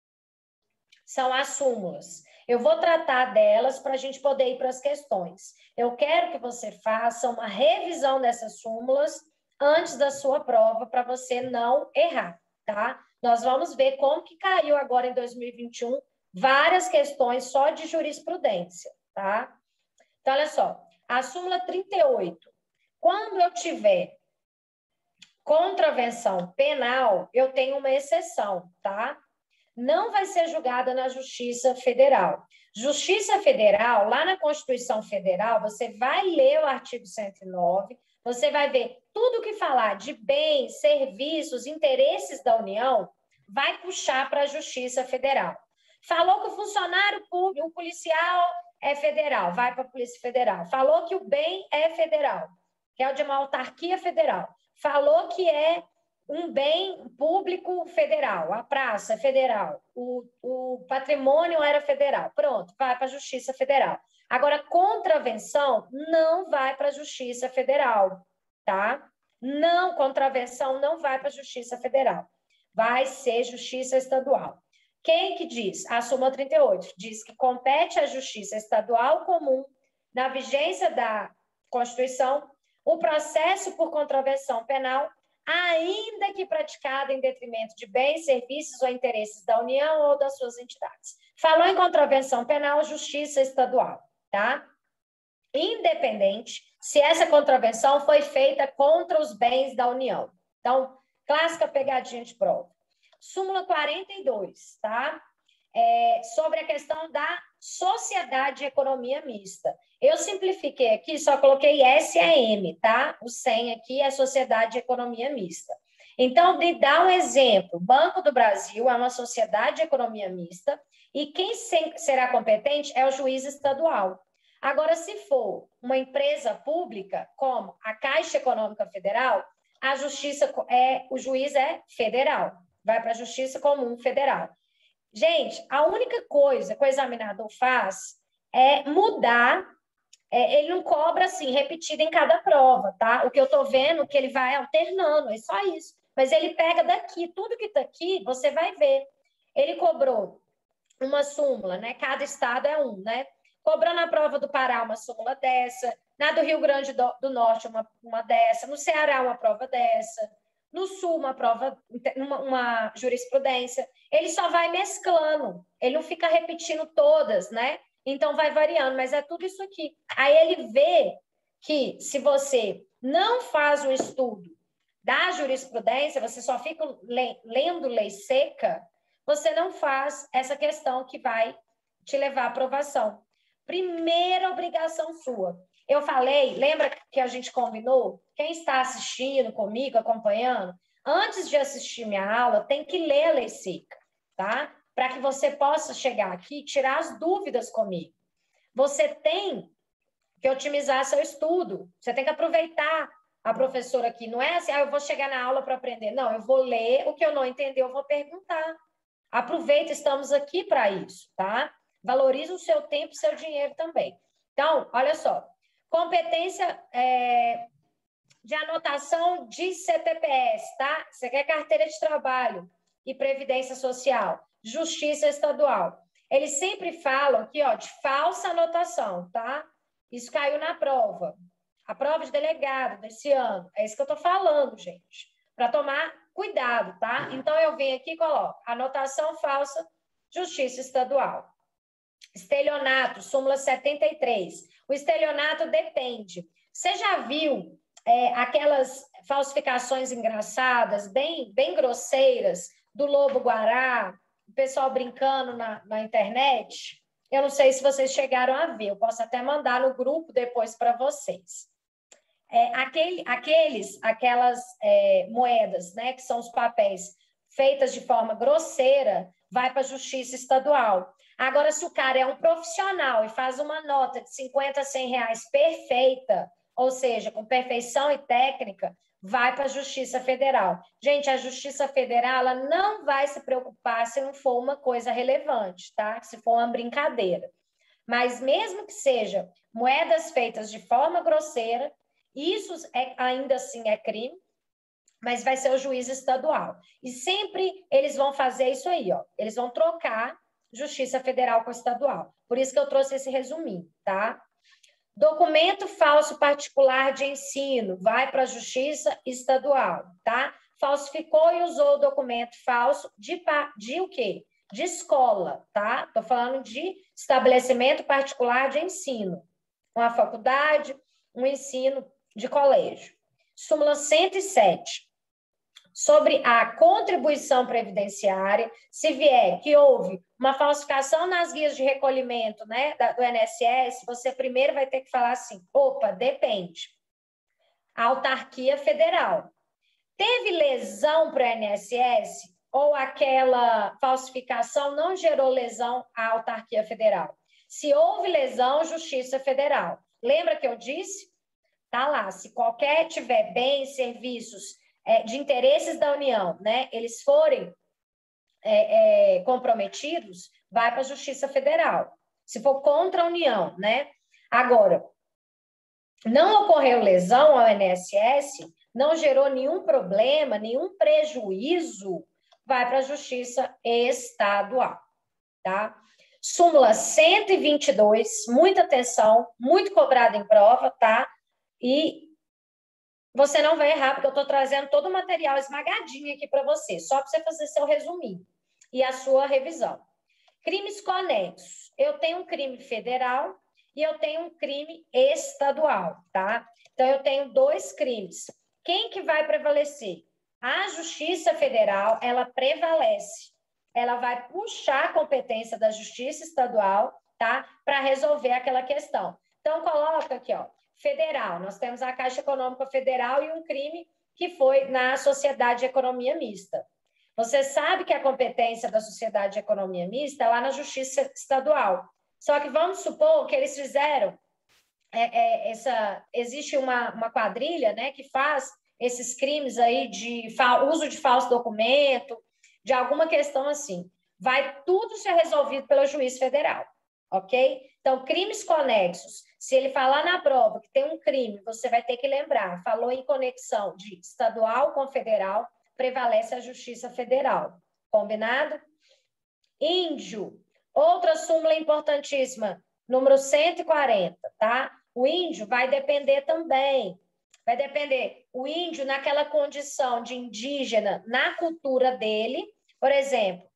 São as súmulas. Eu vou tratar delas para a gente poder ir para as questões. Eu quero que você faça uma revisão dessas súmulas antes da sua prova, para você não errar, tá? Nós vamos ver como que caiu agora em dois mil e vinte e um várias questões só de jurisprudência, tá? Então, olha só, a súmula trinta e oito. Quando eu tiver contravenção penal, eu tenho uma exceção, tá? Não vai ser julgada na Justiça Federal. Justiça Federal, lá na Constituição Federal, você vai ler o artigo cento e nove, você vai ver tudo que falar de bens, serviços, interesses da União, vai puxar para a Justiça Federal. Falou que o funcionário público, o policial é federal, vai para a Polícia Federal. Falou que o bem é federal, que é o de uma autarquia federal. Falou que é um bem público federal, a praça é federal, o, o patrimônio era federal. Pronto, vai para a Justiça Federal. Agora, contravenção não vai para a Justiça Federal, tá? Não, contravenção não vai para a Justiça Federal. Vai ser Justiça Estadual. Quem que diz? A súmula trinta e oito diz que compete à Justiça Estadual comum, na vigência da Constituição, o processo por contravenção penal, ainda que praticado em detrimento de bens, serviços ou interesses da União ou das suas entidades. Falou em contravenção penal, justiça estadual, tá? Independente se essa contravenção foi feita contra os bens da União. Então, clássica pegadinha de prova. Súmula quarenta e dois, tá? É, sobre a questão da sociedade de economia mista. Eu simplifiquei aqui, só coloquei S A M, tá? O S E M aqui é Sociedade de Economia Mista. Então, de dar um exemplo, Banco do Brasil é uma sociedade de economia mista e quem será competente é o juiz estadual. Agora, se for uma empresa pública, como a Caixa Econômica Federal, a justiça é, o juiz é federal, vai para a Justiça Comum Federal. Gente, a única coisa que o examinador faz é mudar, é, ele não cobra assim, repetido em cada prova, tá? O que eu estou vendo é que ele vai alternando, é só isso. Mas ele pega daqui, tudo que está aqui, você vai ver. Ele cobrou uma súmula, né? Cada estado é um, né? Cobrou na prova do Pará uma súmula dessa, na do Rio Grande do, do Norte uma, uma dessa, no Ceará uma prova dessa, no Sul uma prova, uma, uma jurisprudência. Ele só vai mesclando, ele não fica repetindo todas, né? Então vai variando, mas é tudo isso aqui. Aí ele vê que se você não faz um estudo da jurisprudência, você só fica lendo lei seca, você não faz essa questão que vai te levar à aprovação. Primeira obrigação sua. Eu falei, lembra que a gente combinou? Quem está assistindo comigo, acompanhando, antes de assistir minha aula, tem que ler a lei seca, tá? Para que você possa chegar aqui e tirar as dúvidas comigo. Você tem que otimizar seu estudo. Você tem que aproveitar a professora aqui. Não é assim, ah, eu vou chegar na aula para aprender. Não, eu vou ler, o que eu não entender, eu vou perguntar. Aproveita, estamos aqui para isso, tá? Valoriza o seu tempo e seu dinheiro também. Então, olha só. Competência é, de anotação de C T P S, tá? Você quer carteira de trabalho e previdência social, justiça estadual. Eles sempre falam aqui, ó, de falsa anotação, tá? Isso caiu na prova. A prova de delegado desse ano. É isso que eu tô falando, gente. Para tomar cuidado, tá? Então, eu venho aqui e coloco anotação falsa, justiça estadual. Estelionato, súmula setenta e três. O estelionato depende. Você já viu é, aquelas falsificações engraçadas, bem, bem grosseiras, do lobo-guará, o pessoal brincando na, na internet? Eu não sei se vocês chegaram a ver, eu posso até mandar no grupo depois para vocês. É, aquele, aqueles, aquelas é, moedas, né, que são os papéis feitas de forma grosseira, vai para a justiça estadual. Agora, se o cara é um profissional e faz uma nota de cinquenta, cem reais perfeita, ou seja, com perfeição e técnica, vai para a Justiça Federal. Gente, a Justiça Federal ela não vai se preocupar se não for uma coisa relevante, tá? Se for uma brincadeira. Mas mesmo que seja moedas feitas de forma grosseira, isso é, ainda assim é crime, mas vai ser o juiz estadual. E sempre eles vão fazer isso aí, ó. Eles vão trocar Justiça Federal com estadual. Por isso que eu trouxe esse resuminho, tá? Documento falso particular de ensino, vai para a Justiça Estadual, tá? Falsificou e usou o documento falso de, de o quê? De escola, tá? Tô falando de estabelecimento particular de ensino. Uma faculdade, um ensino de colégio. Súmula cento e sete. Sobre a contribuição previdenciária, se vier que houve uma falsificação nas guias de recolhimento, né, do I N S S, você primeiro vai ter que falar assim, opa, depende. A autarquia federal. Teve lesão para o I N S S ou aquela falsificação não gerou lesão à autarquia federal? Se houve lesão, Justiça Federal. Lembra que eu disse? Tá lá, se qualquer tiver bens, serviços é, de interesses da União, né, eles forem é, é, comprometidos, vai para a Justiça Federal. Se for contra a União, né? Agora, não ocorreu lesão ao I N S S, não gerou nenhum problema, nenhum prejuízo, vai para a Justiça Estadual, tá? Súmula cento e vinte e dois, muita atenção, muito cobrada em prova, tá? E você não vai errar, porque eu estou trazendo todo o material esmagadinho aqui para você, só para você fazer seu resuminho e a sua revisão. Crimes conexos. Eu tenho um crime federal e eu tenho um crime estadual, tá? Então, eu tenho dois crimes. Quem que vai prevalecer? A Justiça Federal, ela prevalece. Ela vai puxar a competência da Justiça Estadual, tá? Para resolver aquela questão. Então, coloca aqui, ó, federal. Nós temos a Caixa Econômica Federal e um crime que foi na Sociedade de Economia Mista. Você sabe que a competência da Sociedade de Economia Mista é lá na Justiça Estadual. Só que vamos supor que eles fizeram é, é, essa... Existe uma, uma quadrilha, né, que faz esses crimes aí de uso de falso documento, de alguma questão assim. Vai tudo ser resolvido pelo juiz federal, ok? Então, crimes conexos. Se ele falar na prova que tem um crime, você vai ter que lembrar. Falou em conexão de estadual com federal, prevalece a Justiça Federal. Combinado? Índio. Outra súmula importantíssima, número cento e quarenta, tá? O índio vai depender também. Vai depender. O índio, naquela condição de indígena, na cultura dele, por exemplo,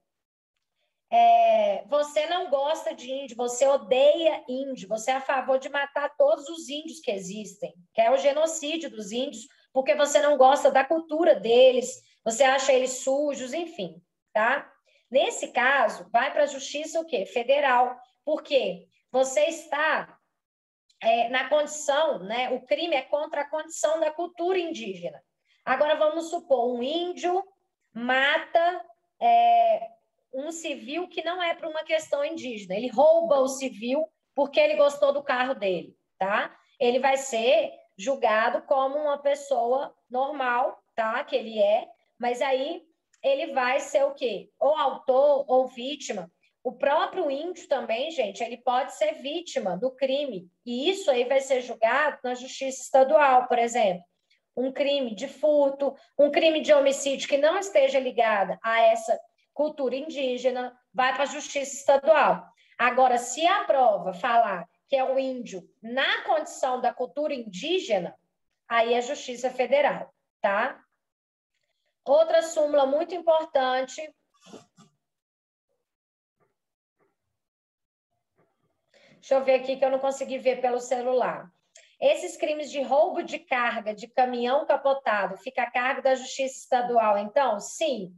é, você não gosta de índio, você odeia índio, você é a favor de matar todos os índios que existem, que é o genocídio dos índios, porque você não gosta da cultura deles, você acha eles sujos, enfim, tá? Nesse caso, vai para a Justiça o quê? Federal. Por quê? Você está é, na condição, né? O crime é contra a condição da cultura indígena. Agora, vamos supor, um índio mata é, um civil que não é para uma questão indígena. Ele rouba o civil porque ele gostou do carro dele, tá? Ele vai ser julgado como uma pessoa normal, tá? Que ele é, mas aí ele vai ser o quê? Ou autor ou vítima. O próprio índio também, gente, ele pode ser vítima do crime. E isso aí vai ser julgado na Justiça Estadual, por exemplo. Um crime de furto, um crime de homicídio que não esteja ligado a essa cultura indígena, vai para a Justiça Estadual. Agora, se a prova falar que é o índio na condição da cultura indígena, aí é Justiça Federal, tá? Outra súmula muito importante. Deixa eu ver aqui que eu não consegui ver pelo celular. Esses crimes de roubo de carga de caminhão capotado fica a cargo da Justiça Estadual, então? Sim.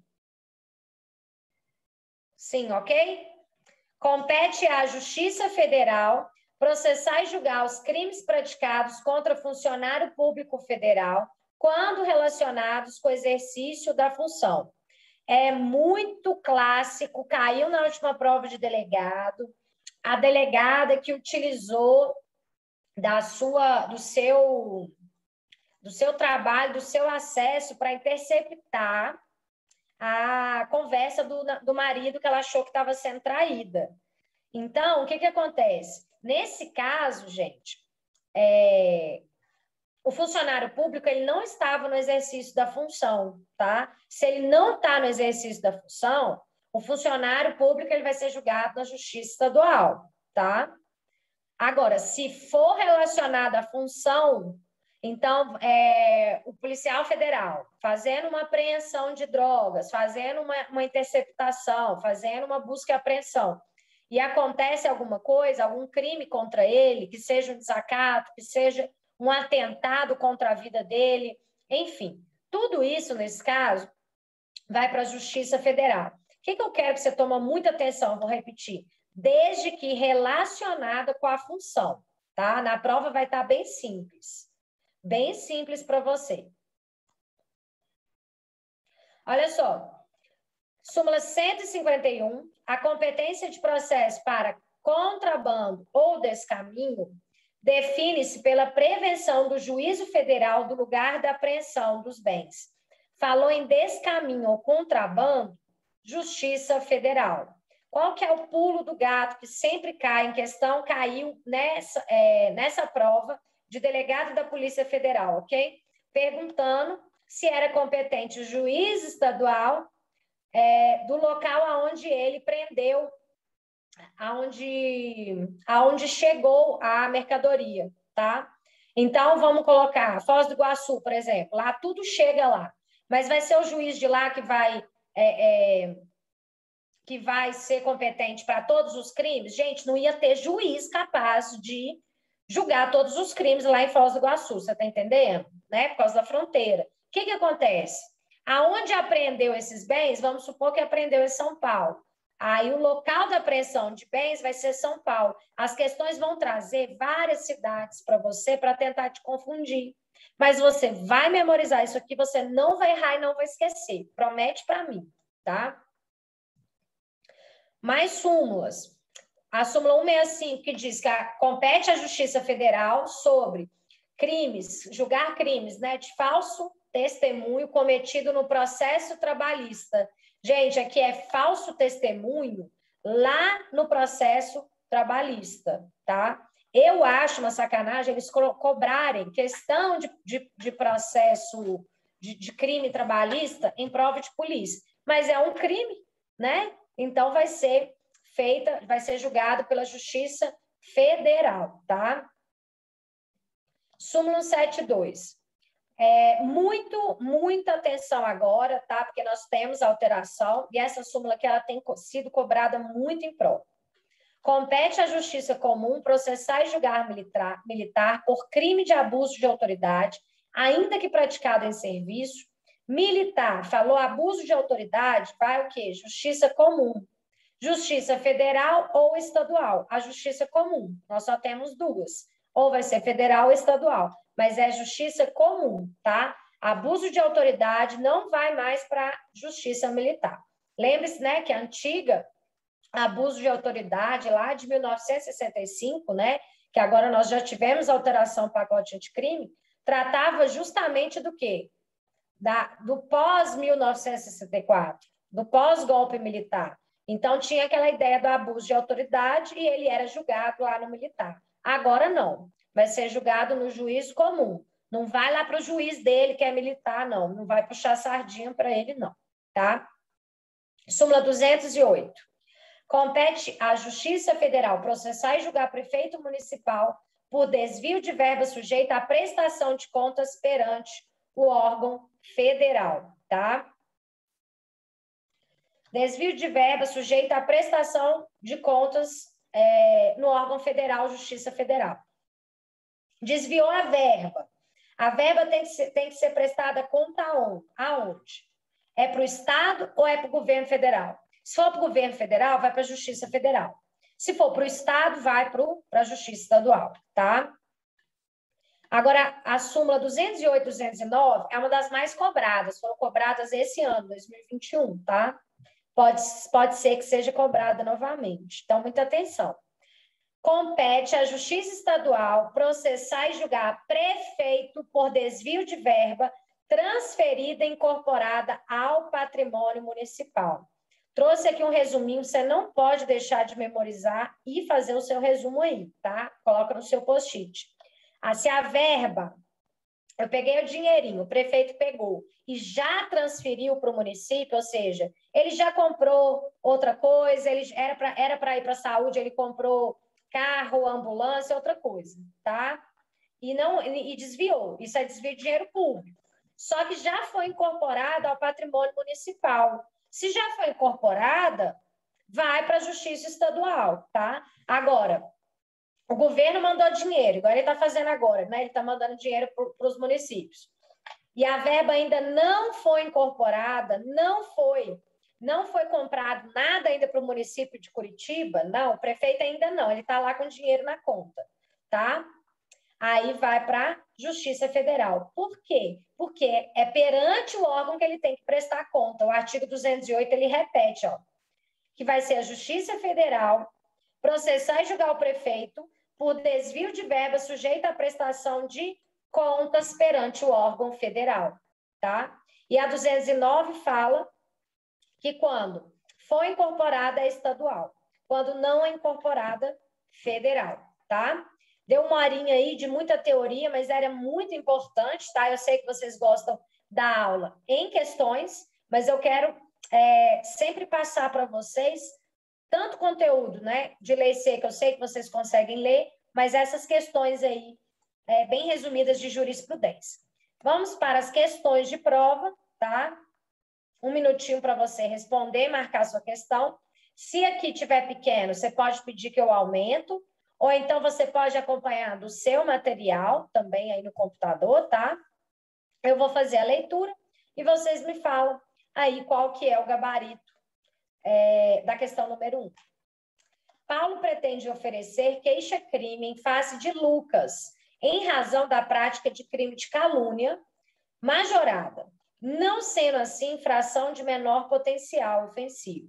Sim, ok? Compete à Justiça Federal processar e julgar os crimes praticados contra funcionário público federal quando relacionados com o exercício da função. É muito clássico, caiu na última prova de delegado, a delegada que utilizou da sua, do seu, do seu trabalho, do seu acesso para interceptar a conversa do, do marido que ela achou que estava sendo traída. Então, o que, que acontece? Nesse caso, gente, é, o funcionário público ele não estava no exercício da função, tá? Se ele não está no exercício da função, o funcionário público ele vai ser julgado na Justiça Estadual, tá? Agora, se for relacionado à função, então, é, o policial federal fazendo uma apreensão de drogas, fazendo uma, uma interceptação, fazendo uma busca e apreensão, e acontece alguma coisa, algum crime contra ele, que seja um desacato, que seja um atentado contra a vida dele, enfim, tudo isso, nesse caso, vai para a Justiça Federal. O que, que eu quero que você tome muita atenção? Vou repetir. Desde que relacionada com a função, tá? Na prova vai estar bem simples. Bem simples para você. Olha só. Súmula cento e cinquenta e um, a competência de processo para contrabando ou descaminho define-se pela prevenção do juízo federal do lugar da apreensão dos bens. Falou em descaminho ou contrabando, Justiça Federal. Qual que é o pulo do gato que sempre cai em questão? Caiu nessa, é, nessa prova de delegado da Polícia Federal, ok? Perguntando se era competente o juiz estadual é, do local aonde ele prendeu, aonde, aonde chegou a mercadoria, tá? Então, vamos colocar Foz do Iguaçu, por exemplo, lá tudo chega lá, mas vai ser o juiz de lá que vai, é, é, que vai ser competente para todos os crimes? Gente, não ia ter juiz capaz de julgar todos os crimes lá em Foz do Iguaçu, você está entendendo? Né? Por causa da fronteira. O que, que acontece? Aonde apreendeu esses bens, vamos supor que apreendeu em São Paulo. Aí o local da apreensão de bens vai ser São Paulo. As questões vão trazer várias cidades para você para tentar te confundir. Mas você vai memorizar isso aqui, você não vai errar e não vai esquecer. Promete para mim, tá? Mais súmulas. A súmula cento e sessenta e cinco, que diz que a, compete à Justiça Federal sobre crimes, julgar crimes, né, de falso testemunho cometido no processo trabalhista. Gente, aqui é falso testemunho lá no processo trabalhista, tá? Eu acho uma sacanagem eles co cobrarem questão de, de, de processo de, de crime trabalhista em prova de polícia, mas é um crime, né? Então vai ser feita, vai ser julgado pela Justiça Federal, tá? Súmula cento e setenta e dois. É, muito, muita atenção agora, tá? Porque nós temos alteração e essa súmula que ela tem sido cobrada muito em prova. Compete à Justiça Comum processar e julgar militar, militar por crime de abuso de autoridade, ainda que praticado em serviço. Militar, falou abuso de autoridade, vai o quê? Justiça Comum. Justiça Federal ou estadual. A Justiça Comum, nós só temos duas. Ou vai ser federal ou estadual, mas é Justiça Comum, tá? Abuso de autoridade não vai mais para Justiça Militar. Lembre-se, né, que a antiga abuso de autoridade lá de mil novecentos e sessenta e cinco, né, que agora nós já tivemos alteração do pacote anticrime, tratava justamente do quê? Da, do pós mil novecentos e sessenta e quatro, do pós-golpe militar. Então, tinha aquela ideia do abuso de autoridade e ele era julgado lá no militar. Agora, não. Vai ser julgado no juízo comum. Não vai lá para o juiz dele, que é militar, não. Não vai puxar sardinha para ele, não. Tá? Súmula duzentos e oito. Compete à Justiça Federal processar e julgar prefeito municipal por desvio de verba sujeita à prestação de contas perante o órgão federal, tá? Desvio de verba sujeita à prestação de contas é, no órgão federal, Justiça Federal. Desviou a verba. A verba tem que ser, tem que ser prestada conta aonde? Aonde? É para o Estado ou é para o governo federal? Se for para o governo federal, vai para a Justiça Federal. Se for para o Estado, vai para a Justiça Estadual, tá? Agora, a súmula duzentos e oito e duzentos e nove é uma das mais cobradas, foram cobradas esse ano, dois mil e vinte e um, tá? Pode, pode ser que seja cobrada novamente. Então, muita atenção. Compete à Justiça Estadual processar e julgar prefeito por desvio de verba transferida e incorporada ao patrimônio municipal. Trouxe aqui um resuminho, você não pode deixar de memorizar e fazer o seu resumo aí, tá? Coloca no seu post-it. Ah, se a verba, eu peguei o dinheirinho, o prefeito pegou e já transferiu para o município, ou seja, ele já comprou outra coisa, ele era para era para ir para a saúde, ele comprou carro, ambulância, outra coisa, tá? E não e desviou, isso é desvio de dinheiro público. Só que já foi incorporada ao patrimônio municipal. Se já foi incorporada, vai para a Justiça Estadual, tá? Agora, o governo mandou dinheiro, igual ele está fazendo agora, né? Ele está mandando dinheiro para os municípios. E a verba ainda não foi incorporada, não foi, não foi comprado nada ainda para o município de Curitiba, não, o prefeito ainda não, ele está lá com dinheiro na conta, tá? Aí vai para a Justiça Federal. Por quê? Porque é perante o órgão que ele tem que prestar conta. O artigo duzentos e oito, ele repete, ó, que vai ser a Justiça Federal processar e julgar o prefeito por desvio de verba sujeita à prestação de contas perante o órgão federal, tá? E a duzentos e nove fala que quando for incorporada é estadual, quando não é incorporada, federal, tá? Deu uma horinha aí de muita teoria, mas era muito importante, tá? Eu sei que vocês gostam da aula em questões, mas eu quero é, sempre passar para vocês tanto conteúdo, né, de lei seca, eu sei que vocês conseguem ler, mas essas questões aí é, bem resumidas de jurisprudência. Vamos para as questões de prova, tá? Um minutinho para você responder, marcar sua questão. Se aqui tiver pequeno, você pode pedir que eu aumento, ou então você pode acompanhar do seu material, também aí no computador, tá? Eu vou fazer a leitura e vocês me falam aí qual que é o gabarito é, da questão número um. Paulo pretende oferecer queixa-crime em face de Lucas, em razão da prática de crime de calúnia majorada, não sendo assim infração de menor potencial ofensivo.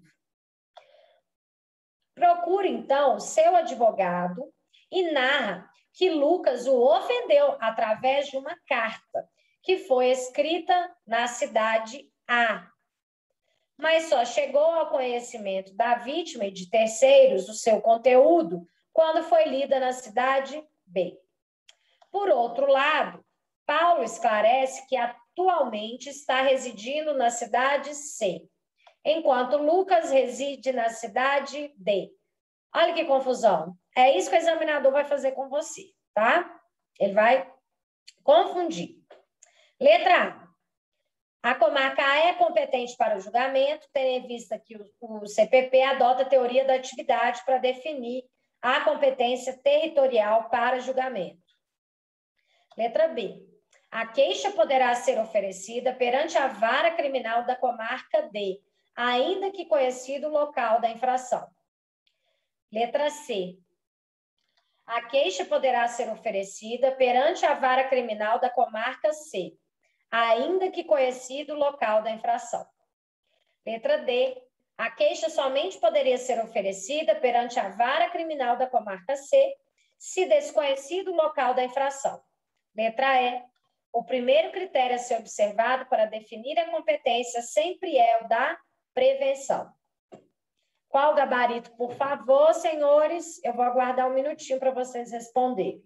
Procura, então, seu advogado e narra que Lucas o ofendeu através de uma carta que foi escrita na cidade A, mas só chegou ao conhecimento da vítima e de terceiros o seu conteúdo quando foi lida na cidade B. Por outro lado, Paulo esclarece que atualmente está residindo na cidade C, enquanto Lucas reside na cidade D. Olha que confusão. É isso que o examinador vai fazer com você, tá? Ele vai confundir. Letra A. A comarca A é competente para o julgamento, tendo em vista que o C P P adota a teoria da atividade para definir a competência territorial para julgamento. Letra B. A queixa poderá ser oferecida perante a vara criminal da comarca D, ainda que conhecido o local da infração. Letra C. A queixa poderá ser oferecida perante a vara criminal da comarca C, ainda que conhecido o local da infração. Letra D. A queixa somente poderia ser oferecida perante a vara criminal da comarca C, se desconhecido o local da infração. Letra E. O primeiro critério a ser observado para definir a competência sempre é o da prevenção. Qual o gabarito, por favor, senhores? Eu vou aguardar um minutinho para vocês responderem.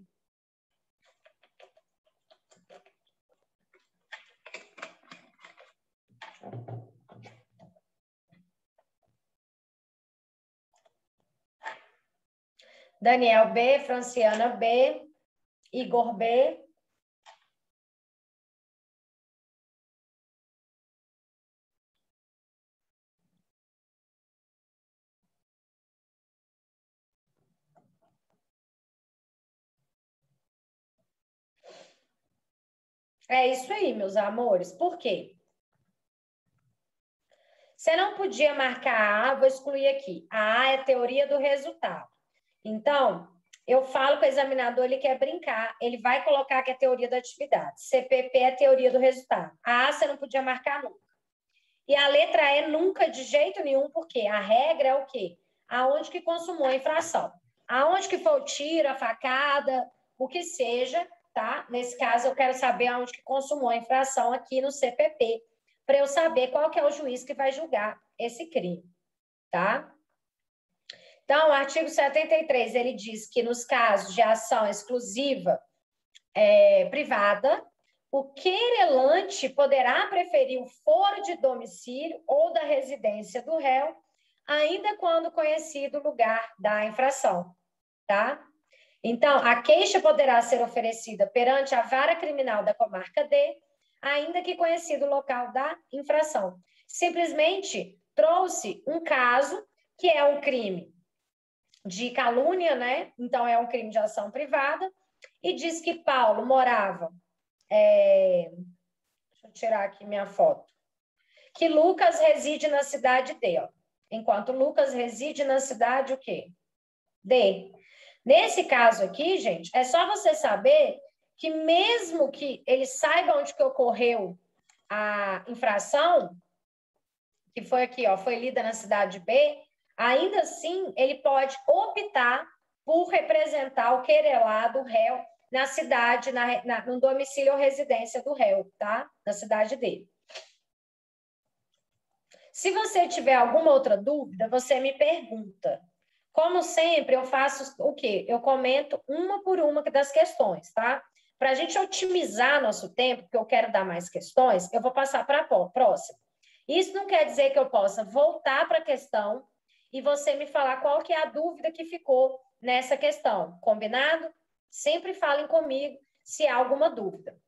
Daniel B, Franciana B, Igor B. É isso aí, meus amores. Por quê? Você não podia marcar a A, vou excluir aqui. A A é a teoria do resultado. Então, eu falo com o examinador, ele quer brincar, ele vai colocar que é a teoria da atividade. C P P é a teoria do resultado. A A você não podia marcar nunca. E a letra E nunca, de jeito nenhum, porque a regra é o quê? Aonde que consumou a infração. Aonde que foi o tiro, a facada, o que seja, tá? Nesse caso, eu quero saber aonde que consumou a infração aqui no C P P, para eu saber qual que é o juiz que vai julgar esse crime, tá? Então, o artigo setenta e três, ele diz que nos casos de ação exclusiva é, privada, o querelante poderá preferir o foro de domicílio ou da residência do réu, ainda quando conhecido o lugar da infração, tá? Então, a queixa poderá ser oferecida perante a vara criminal da comarca D, ainda que conhecido o local da infração. Simplesmente trouxe um caso que é um crime de calúnia, né? Então, é um crime de ação privada, e diz que Paulo morava... É... Deixa eu tirar aqui minha foto. Que Lucas reside na cidade D, ó. Enquanto Lucas reside na cidade o quê? D. Nesse caso aqui, gente, é só você saber que mesmo que ele saiba onde que ocorreu a infração, que foi aqui, ó, foi lida na cidade B, ainda assim ele pode optar por representar o querelado, o réu, na cidade, na, na, no domicílio ou residência do réu, tá? Na cidade dele. Se você tiver alguma outra dúvida, você me pergunta. Como sempre, eu faço o quê? Eu comento uma por uma das questões, tá? Para a gente otimizar nosso tempo, porque eu quero dar mais questões, eu vou passar para a próxima. Isso não quer dizer que eu possa voltar para a questão e você me falar qual que é a dúvida que ficou nessa questão, combinado? Sempre falem comigo. se há alguma dúvida.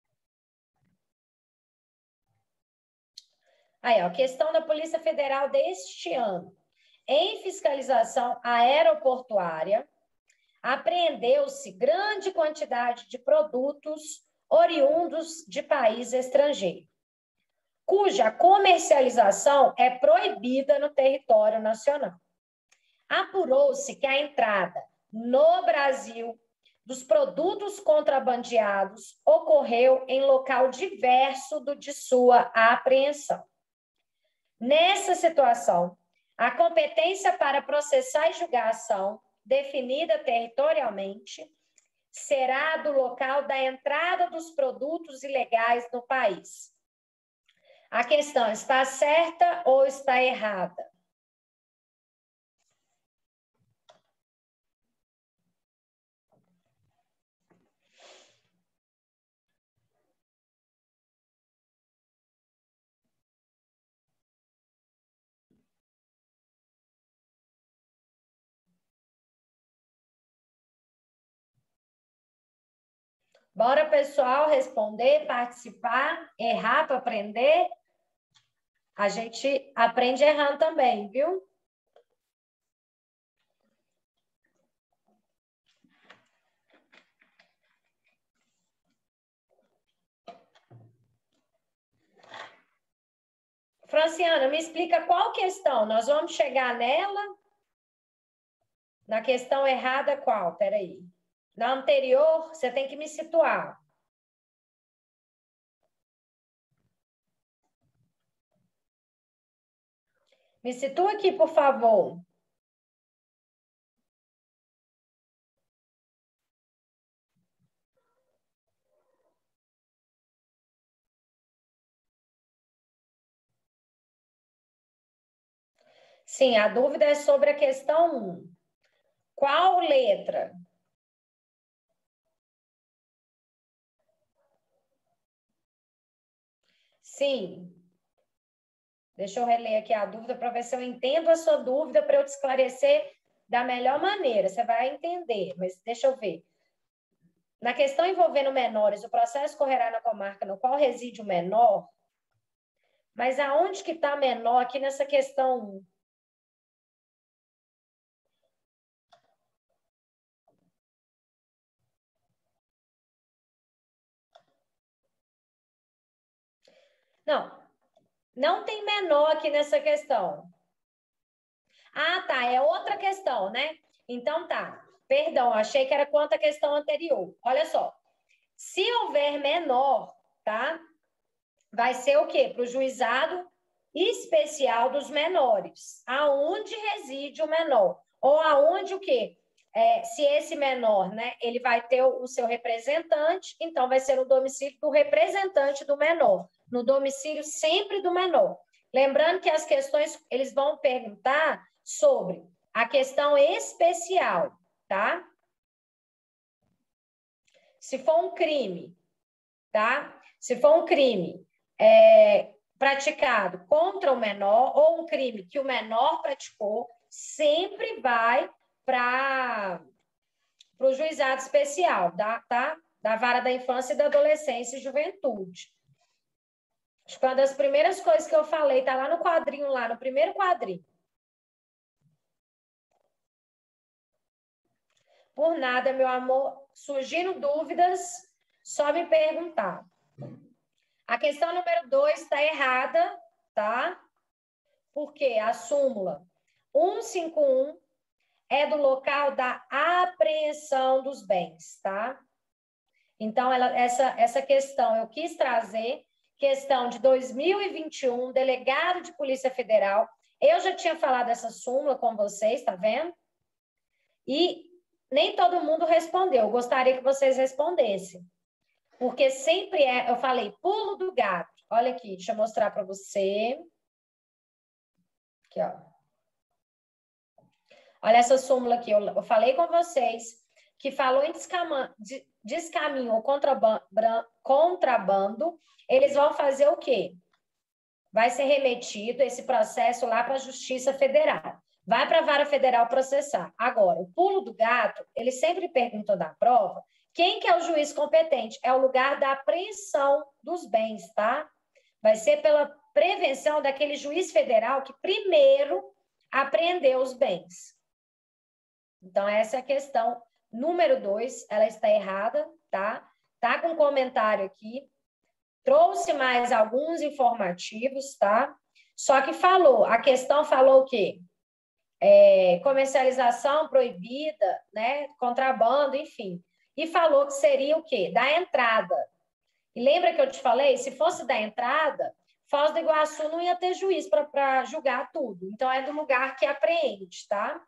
Aí, ó, questão da Polícia Federal deste ano. Em fiscalização aeroportuária, apreendeu-se grande quantidade de produtos oriundos de país estrangeiro, cuja comercialização é proibida no território nacional. Apurou-se que a entrada no Brasil dos produtos contrabandeados ocorreu em local diverso do de sua apreensão. Nessa situação, a competência para processar e julgar a ação, definida territorialmente, será do local da entrada dos produtos ilegais no país. A questão está certa ou está errada? Bora, pessoal, responder, participar, errar para aprender. A gente aprende errando também, viu? Franciana, me explica qual questão? Nós vamos chegar nela? Na questão errada, qual? Peraí. Na anterior, você tem que me situar. Me situa aqui, por favor. Sim, a dúvida é sobre a questão um. Qual letra? Sim. Deixa eu reler aqui a dúvida para ver se eu entendo a sua dúvida para eu te esclarecer da melhor maneira. Você vai entender, mas deixa eu ver. Na questão envolvendo menores, o processo correrá na comarca no qual reside o menor, mas aonde que está menor aqui nessa questão um? Não, não tem menor aqui nessa questão. Ah, tá, é outra questão, né? Então tá, perdão, achei que era quanto à questão anterior. Olha só, se houver menor, tá? Vai ser o quê? Para o juizado especial dos menores, aonde reside o menor. Ou aonde o quê? É, se esse menor, né, ele vai ter o, o seu representante, então vai ser no domicílio do representante do menor, no domicílio sempre do menor. Lembrando que as questões, eles vão perguntar sobre a questão especial, tá? Se for um crime, tá? Se for um crime é, praticado contra o menor ou um crime que o menor praticou, sempre vai para o juizado especial, da, tá? Da vara da infância e da adolescência e juventude. Acho que uma das primeiras coisas que eu falei está lá no quadrinho, lá no primeiro quadrinho. Por nada, meu amor, surgindo dúvidas, só me perguntar. A questão número dois está errada, tá? Porque a súmula cento e cinquenta e um é do local da apreensão dos bens, tá? Então, ela, essa, essa questão eu quis trazer, questão de dois mil e vinte e um, delegado de Polícia Federal. Eu já tinha falado essa súmula com vocês, tá vendo? E nem todo mundo respondeu. Eu gostaria que vocês respondessem. Porque sempre é, eu falei, pulo do gato. Olha aqui, deixa eu mostrar para você. Aqui, ó. Olha essa súmula aqui, eu, eu falei com vocês que falou em descama, descaminho ou contrabando, contrabando, eles vão fazer o quê? Vai ser remetido esse processo lá para a Justiça Federal. Vai para a Vara Federal processar. Agora, o pulo do gato, ele sempre perguntou da prova Quem que é o juiz competente? É o lugar da apreensão dos bens, tá? Vai ser pela prevenção daquele juiz federal que primeiro apreendeu os bens. Então, essa é a questão número dois, ela está errada, tá? Tá com comentário aqui. Trouxe mais alguns informativos, tá? Só que falou, a questão falou o quê? É, comercialização proibida, né? Contrabando, enfim. E falou que seria o quê? Da entrada. E lembra que eu te falei? Se fosse da entrada, Foz do Iguaçu não ia ter juiz para julgar tudo. Então, é do lugar que apreende, tá?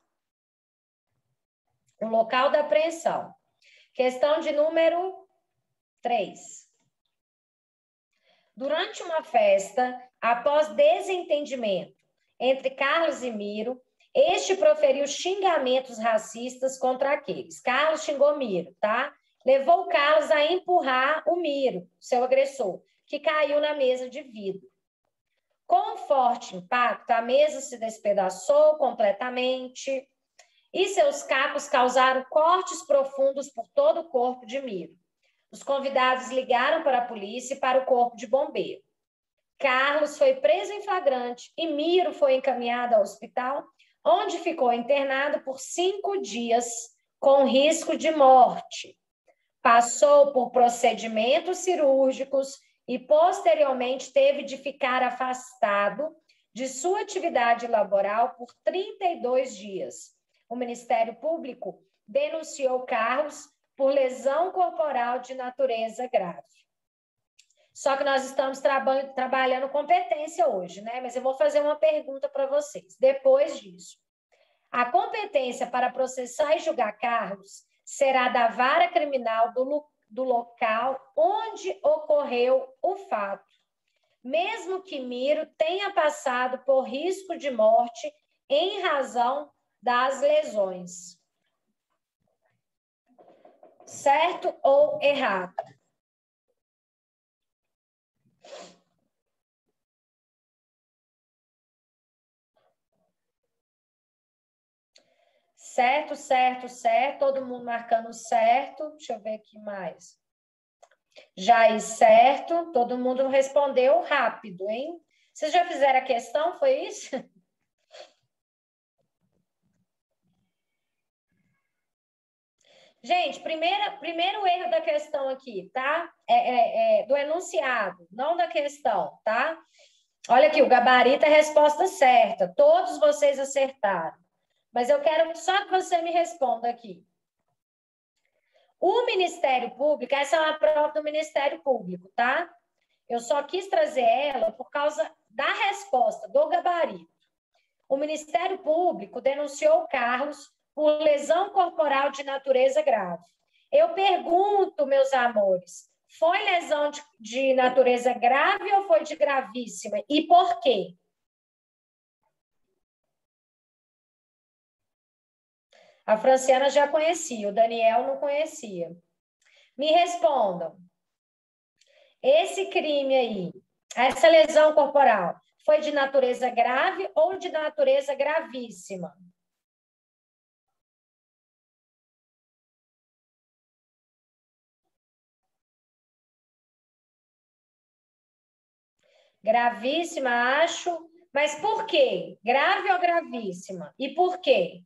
O local da apreensão. Questão de número três. Durante uma festa, após desentendimento entre Carlos e Miro, este proferiu xingamentos racistas contra aqueles. Carlos xingou Miro, tá? Levou o Carlos a empurrar o Miro, seu agressor, que caiu na mesa de vidro. Com um forte impacto, a mesa se despedaçou completamente e seus cacos causaram cortes profundos por todo o corpo de Miro. Os convidados ligaram para a polícia e para o corpo de bombeiro. Carlos foi preso em flagrante e Miro foi encaminhado ao hospital, onde ficou internado por cinco dias com risco de morte. Passou por procedimentos cirúrgicos e, posteriormente, teve de ficar afastado de sua atividade laboral por trinta e dois dias. O Ministério Público denunciou Carlos por lesão corporal de natureza grave. Só que nós estamos traba- trabalhando competência hoje, né? Mas eu vou fazer uma pergunta para vocês. Depois disso, a competência para processar e julgar Carlos será da vara criminal do, lo- do local onde ocorreu o fato, mesmo que Miro tenha passado por risco de morte em razão das lesões. Certo ou errado? Certo, certo, certo. Todo mundo marcando certo. Deixa eu ver aqui mais. Jair, certo. Todo mundo respondeu rápido, hein? Vocês já fizeram a questão? Foi isso? Gente, primeira, primeiro erro da questão aqui, tá? É, é, é do enunciado, não da questão, tá? Olha aqui, o gabarito é a resposta certa. Todos vocês acertaram. Mas eu quero só que você me responda aqui. O Ministério Público, essa é uma prova do Ministério Público, tá? Eu só quis trazer ela por causa da resposta, do gabarito. O Ministério Público denunciou Carlos por lesão corporal de natureza grave. Eu pergunto, meus amores, foi lesão de, de natureza grave ou foi de gravíssima? E por quê? A Franciana já conhecia, o Daniel não conhecia. Me respondam. Esse crime aí, essa lesão corporal, foi de natureza grave ou de natureza gravíssima? Gravíssima, acho. Mas por quê? Grave ou gravíssima? E por quê?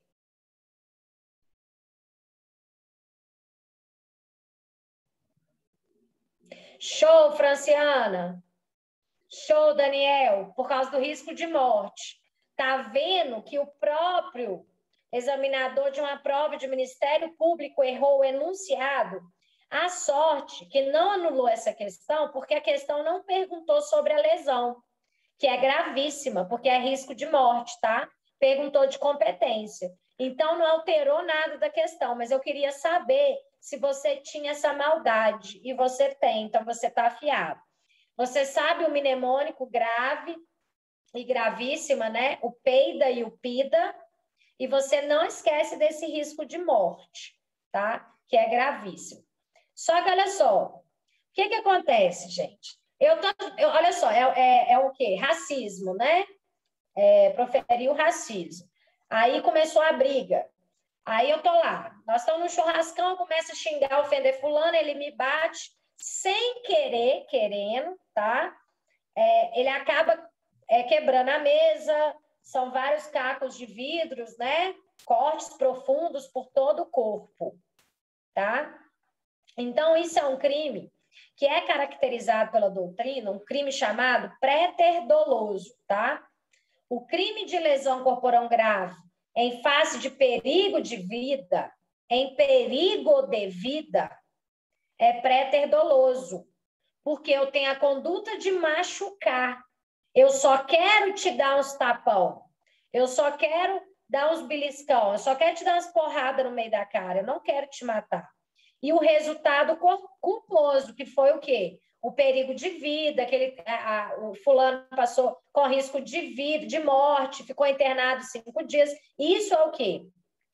Show, Franciana. Show, Daniel. Por causa do risco de morte. Tá vendo que o próprio examinador de uma prova de Ministério Público errou o enunciado? A sorte que não anulou essa questão, porque a questão não perguntou sobre a lesão, que é gravíssima, porque é risco de morte, tá? Perguntou de competência. Então, não alterou nada da questão, mas eu queria saber se você tinha essa maldade, e você tem, então você está afiado. Você sabe o mnemônico grave e gravíssima, né? O peida e o pida, e você não esquece desse risco de morte, tá? Que é gravíssimo. Só que, olha só, o que que acontece, gente? Eu tô, eu, olha só, é, é, é o quê? Racismo, né? É, proferiu racismo. Aí começou a briga. Aí eu tô lá, nós estamos no churrascão, eu começo a xingar, ofender fulano, ele me bate, sem querer, querendo, tá? É, ele acaba é, quebrando a mesa, são vários cacos de vidros, né? Cortes profundos por todo o corpo, tá? Então, isso é um crime que é caracterizado pela doutrina, um crime chamado préter doloso, tá? O crime de lesão corporal grave em face de perigo de vida, em perigo de vida, é préter doloso, porque eu tenho a conduta de machucar. Eu só quero te dar uns tapão, eu só quero dar uns beliscão, eu só quero te dar umas porradas no meio da cara, eu não quero te matar. E o resultado culposo, que foi o quê? O perigo de vida, que ele, a, a, o fulano passou com risco de vida, de morte, ficou internado cinco dias. Isso é o quê?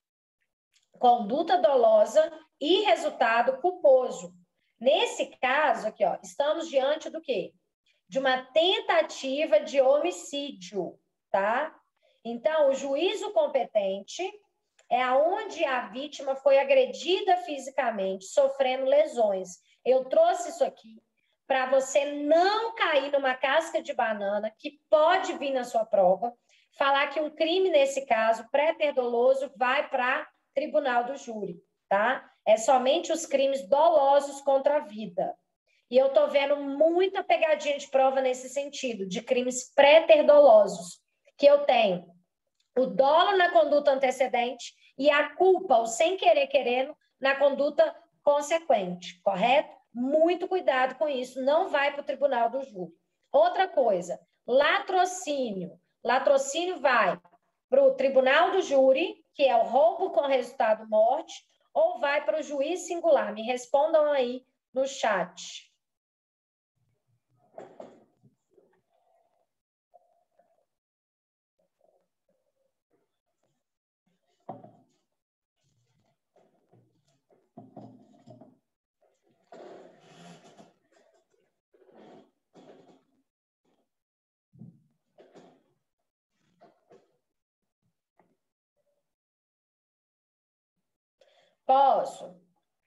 Conduta dolosa e resultado culposo. Nesse caso aqui, ó, estamos diante do quê? De uma tentativa de homicídio, tá? Então, o juízo competente é aonde a vítima foi agredida fisicamente, sofrendo lesões. Eu trouxe isso aqui para você não cair numa casca de banana que pode vir na sua prova, falar que um crime, nesse caso, préter doloso, vai para tribunal do júri, tá? É somente os crimes dolosos contra a vida. E eu estou vendo muita pegadinha de prova nesse sentido, de crimes préter dolosos, que eu tenho o dolo na conduta antecedente e a culpa, o sem querer querendo, na conduta consequente, correto? Muito cuidado com isso, não vai para o tribunal do júri. Outra coisa, latrocínio. Latrocínio vai para o tribunal do júri, que é o roubo com resultado morte, ou vai para o juiz singular? Me respondam aí no chat. Posso?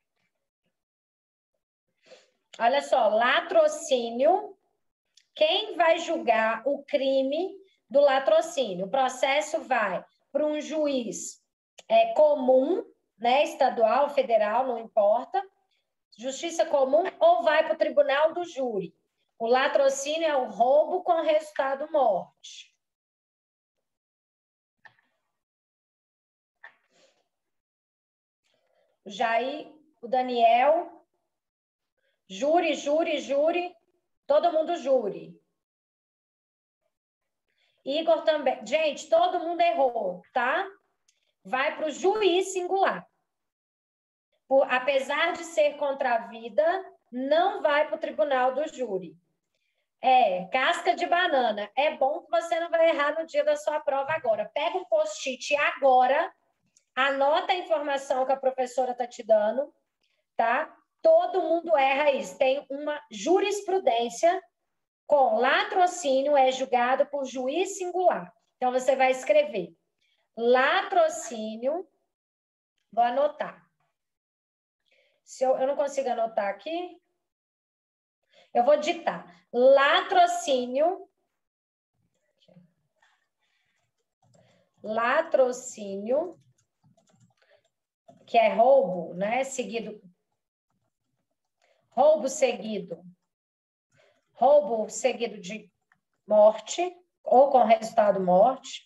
Olha só, latrocínio. Quem vai julgar o crime do latrocínio? O processo vai para um juiz é, comum, né, estadual, federal, não importa, justiça comum, ou vai para o tribunal do júri. O latrocínio é o roubo com resultado morte. O Jair, o Daniel, júri, júri, júri, todo mundo júri. Igor também. Gente, todo mundo errou, tá? Vai para o juiz singular. Por, apesar de ser contra a vida, não vai para o tribunal do júri. É, casca de banana. É bom que você não vai errar no dia da sua prova agora. Pega um post-it agora, anota a informação que a professora está te dando, tá? Todo mundo erra isso. Tem uma jurisprudência com latrocínio é julgado por juiz singular. Então, você vai escrever latrocínio, vou anotar. Se eu, eu não consigo anotar aqui, eu vou ditar. Latrocínio, latrocínio, que é roubo, né? Seguido, roubo seguido, roubo seguido de morte, ou com resultado morte.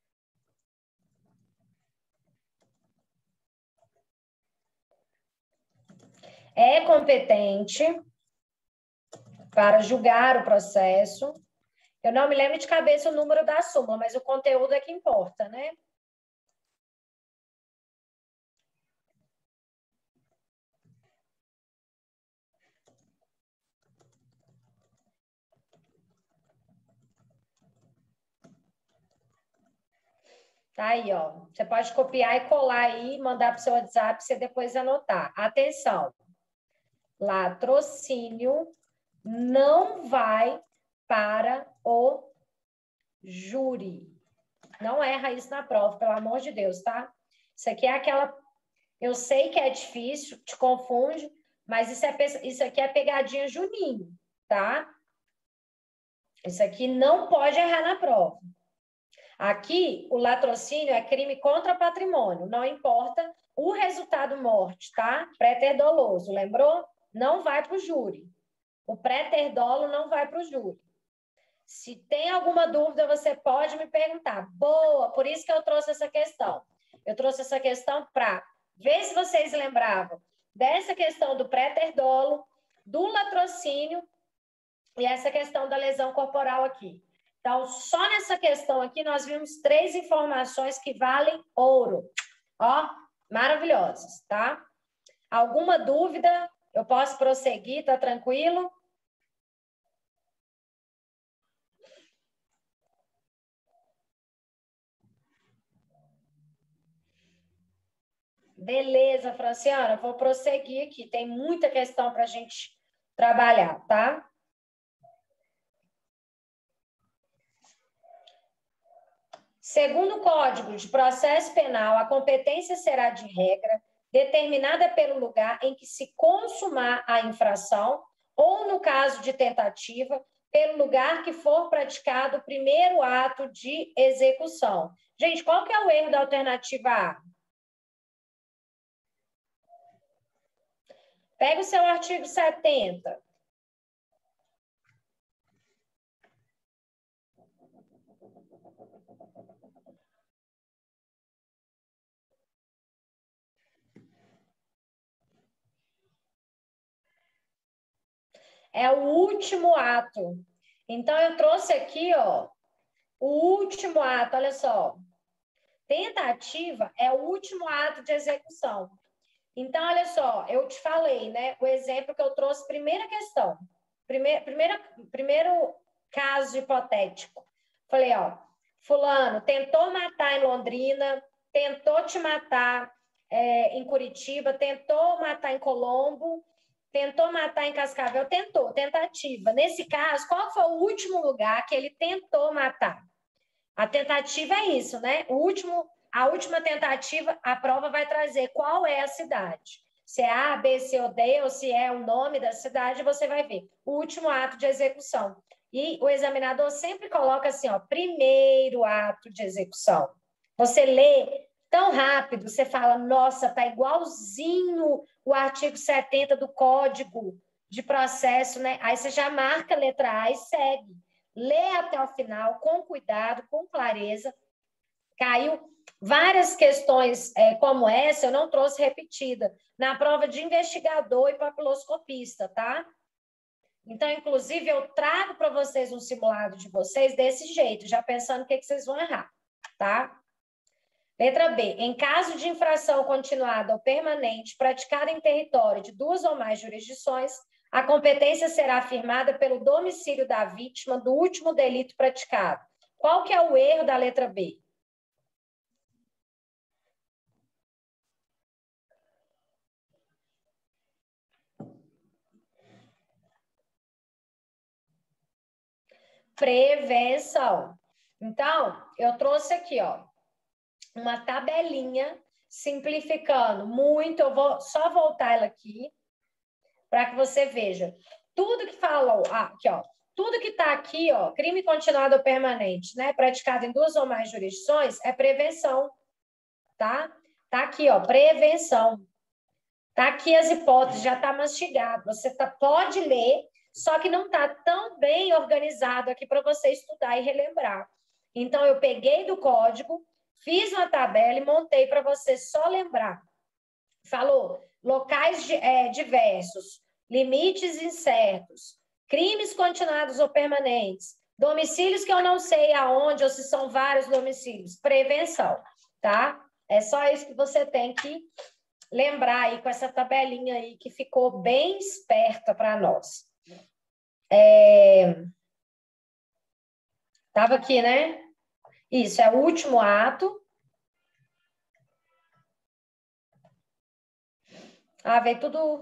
É competente para julgar o processo. Eu não me lembro de cabeça o número da súmula, mas o conteúdo é que importa, né? Tá aí, ó. Você pode copiar e colar aí, mandar para o seu WhatsApp, você depois anotar. Atenção. Latrocínio não vai para o júri. Não erra isso na prova, pelo amor de Deus, tá? Isso aqui é aquela... Eu sei que é difícil, te confunde, mas isso, é, isso aqui é pegadinha Juninho, tá? Isso aqui não pode errar na prova. Aqui, o latrocínio é crime contra patrimônio, não importa o resultado morte, tá? Préter doloso, lembrou? Não vai para o júri. O préter dolo não vai para o júri. Se tem alguma dúvida, você pode me perguntar. Boa, por isso que eu trouxe essa questão. Eu trouxe essa questão para ver se vocês lembravam dessa questão do préter dolo, do latrocínio e essa questão da lesão corporal aqui. Então, só nessa questão aqui, nós vimos três informações que valem ouro. Ó, maravilhosas, tá? Alguma dúvida? Eu posso prosseguir, tá tranquilo? Beleza, Franciana, vou prosseguir aqui. Tem muita questão para a gente trabalhar, tá? Segundo o Código de Processo Penal, a competência será de regra determinada pelo lugar em que se consumar a infração ou, no caso de tentativa, pelo lugar que for praticado o primeiro ato de execução. Gente, qual que é o erro da alternativa A? Pega o seu artigo setenta. É o último ato. Então, eu trouxe aqui, ó, o último ato, olha só. Tentativa é o último ato de execução. Então, olha só, eu te falei, né? O exemplo que eu trouxe, primeira questão. Primeira, primeira, primeiro caso hipotético. Falei, ó, fulano tentou matar em Londrina, tentou te matar é, em Curitiba, tentou matar em Colombo, tentou matar em Cascavel, tentou, tentativa. Nesse caso, qual foi o último lugar que ele tentou matar? A tentativa é isso, né? O último, a última tentativa, a prova vai trazer qual é a cidade. Se é A, B, C ou D, ou se é o nome da cidade, você vai ver. O último ato de execução. E o examinador sempre coloca assim, ó, primeiro ato de execução. Você lê tão rápido, você fala, nossa, tá igualzinho o artigo setenta do Código de Processo, né? Aí você já marca a letra A e segue. Lê até o final, com cuidado, com clareza. Caiu várias questões é, como essa, eu não trouxe repetida, na prova de investigador e papiloscopista, tá? Então, inclusive, eu trago para vocês um simulado de vocês desse jeito, já pensando o que, que vocês vão errar, tá? Letra B. Em caso de infração continuada ou permanente praticada em território de duas ou mais jurisdições, a competência será afirmada pelo domicílio da vítima do último delito praticado. Qual que é o erro da letra B? Prevenção. Então, eu trouxe aqui, ó, uma tabelinha simplificando muito. Eu vou só voltar ela aqui para que você veja. Tudo que falou, ah, aqui, ó, tudo que está aqui, ó, crime continuado ou permanente, né, praticado em duas ou mais jurisdições, é prevenção, tá? Tá aqui, ó, prevenção. Tá aqui as hipóteses, já tá mastigado. Você tá, pode ler, só que não tá tão bem organizado aqui para você estudar e relembrar. Então, eu peguei do código, fiz uma tabela e montei para você só lembrar. Falou, locais é, diversos, limites incertos, crimes continuados ou permanentes, domicílios que eu não sei aonde ou se são vários domicílios, prevenção, tá? É só isso que você tem que lembrar aí com essa tabelinha aí que ficou bem esperta para nós. É... Tava aqui, né? Isso, é o último ato. Ah, veio tudo...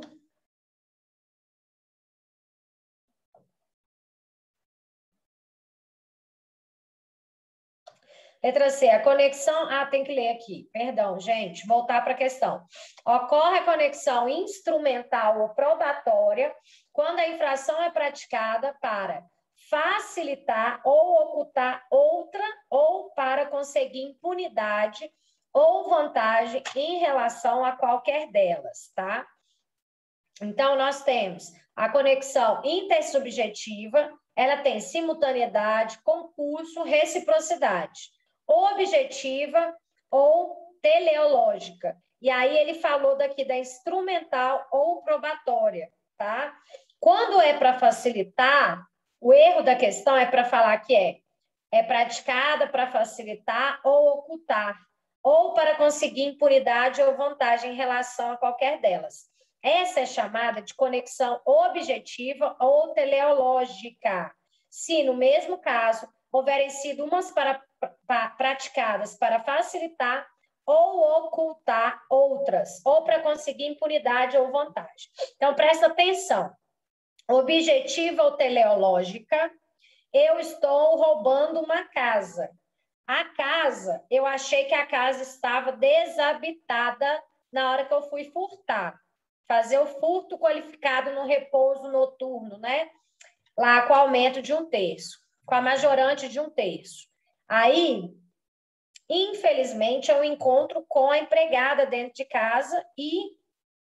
Letra C, a conexão... Ah, tem que ler aqui. Perdão, gente. Voltar para a questão. Ocorre a conexão instrumental ou probatória quando a infração é praticada para facilitar ou ocultar outra ou para conseguir impunidade ou vantagem em relação a qualquer delas, tá? Então, nós temos a conexão intersubjetiva, ela tem simultaneidade, concurso, reciprocidade, objetiva ou teleológica. E aí ele falou daqui da instrumental ou probatória, tá? Quando é para facilitar, o erro da questão é para falar que é, é praticada para facilitar ou ocultar, ou para conseguir impunidade ou vantagem em relação a qualquer delas. Essa é chamada de conexão objetiva ou teleológica, se, no mesmo caso, houverem sido umas para, para, praticadas para facilitar ou ocultar outras, ou para conseguir impunidade ou vantagem. Então, presta atenção. Objetiva ou teleológica, eu estou roubando uma casa. A casa, eu achei que a casa estava desabitada na hora que eu fui furtar. Fazer o furto qualificado no repouso noturno, né? Lá com aumento de um terço, com a majorante de um terço. Aí, infelizmente, eu encontro com a empregada dentro de casa e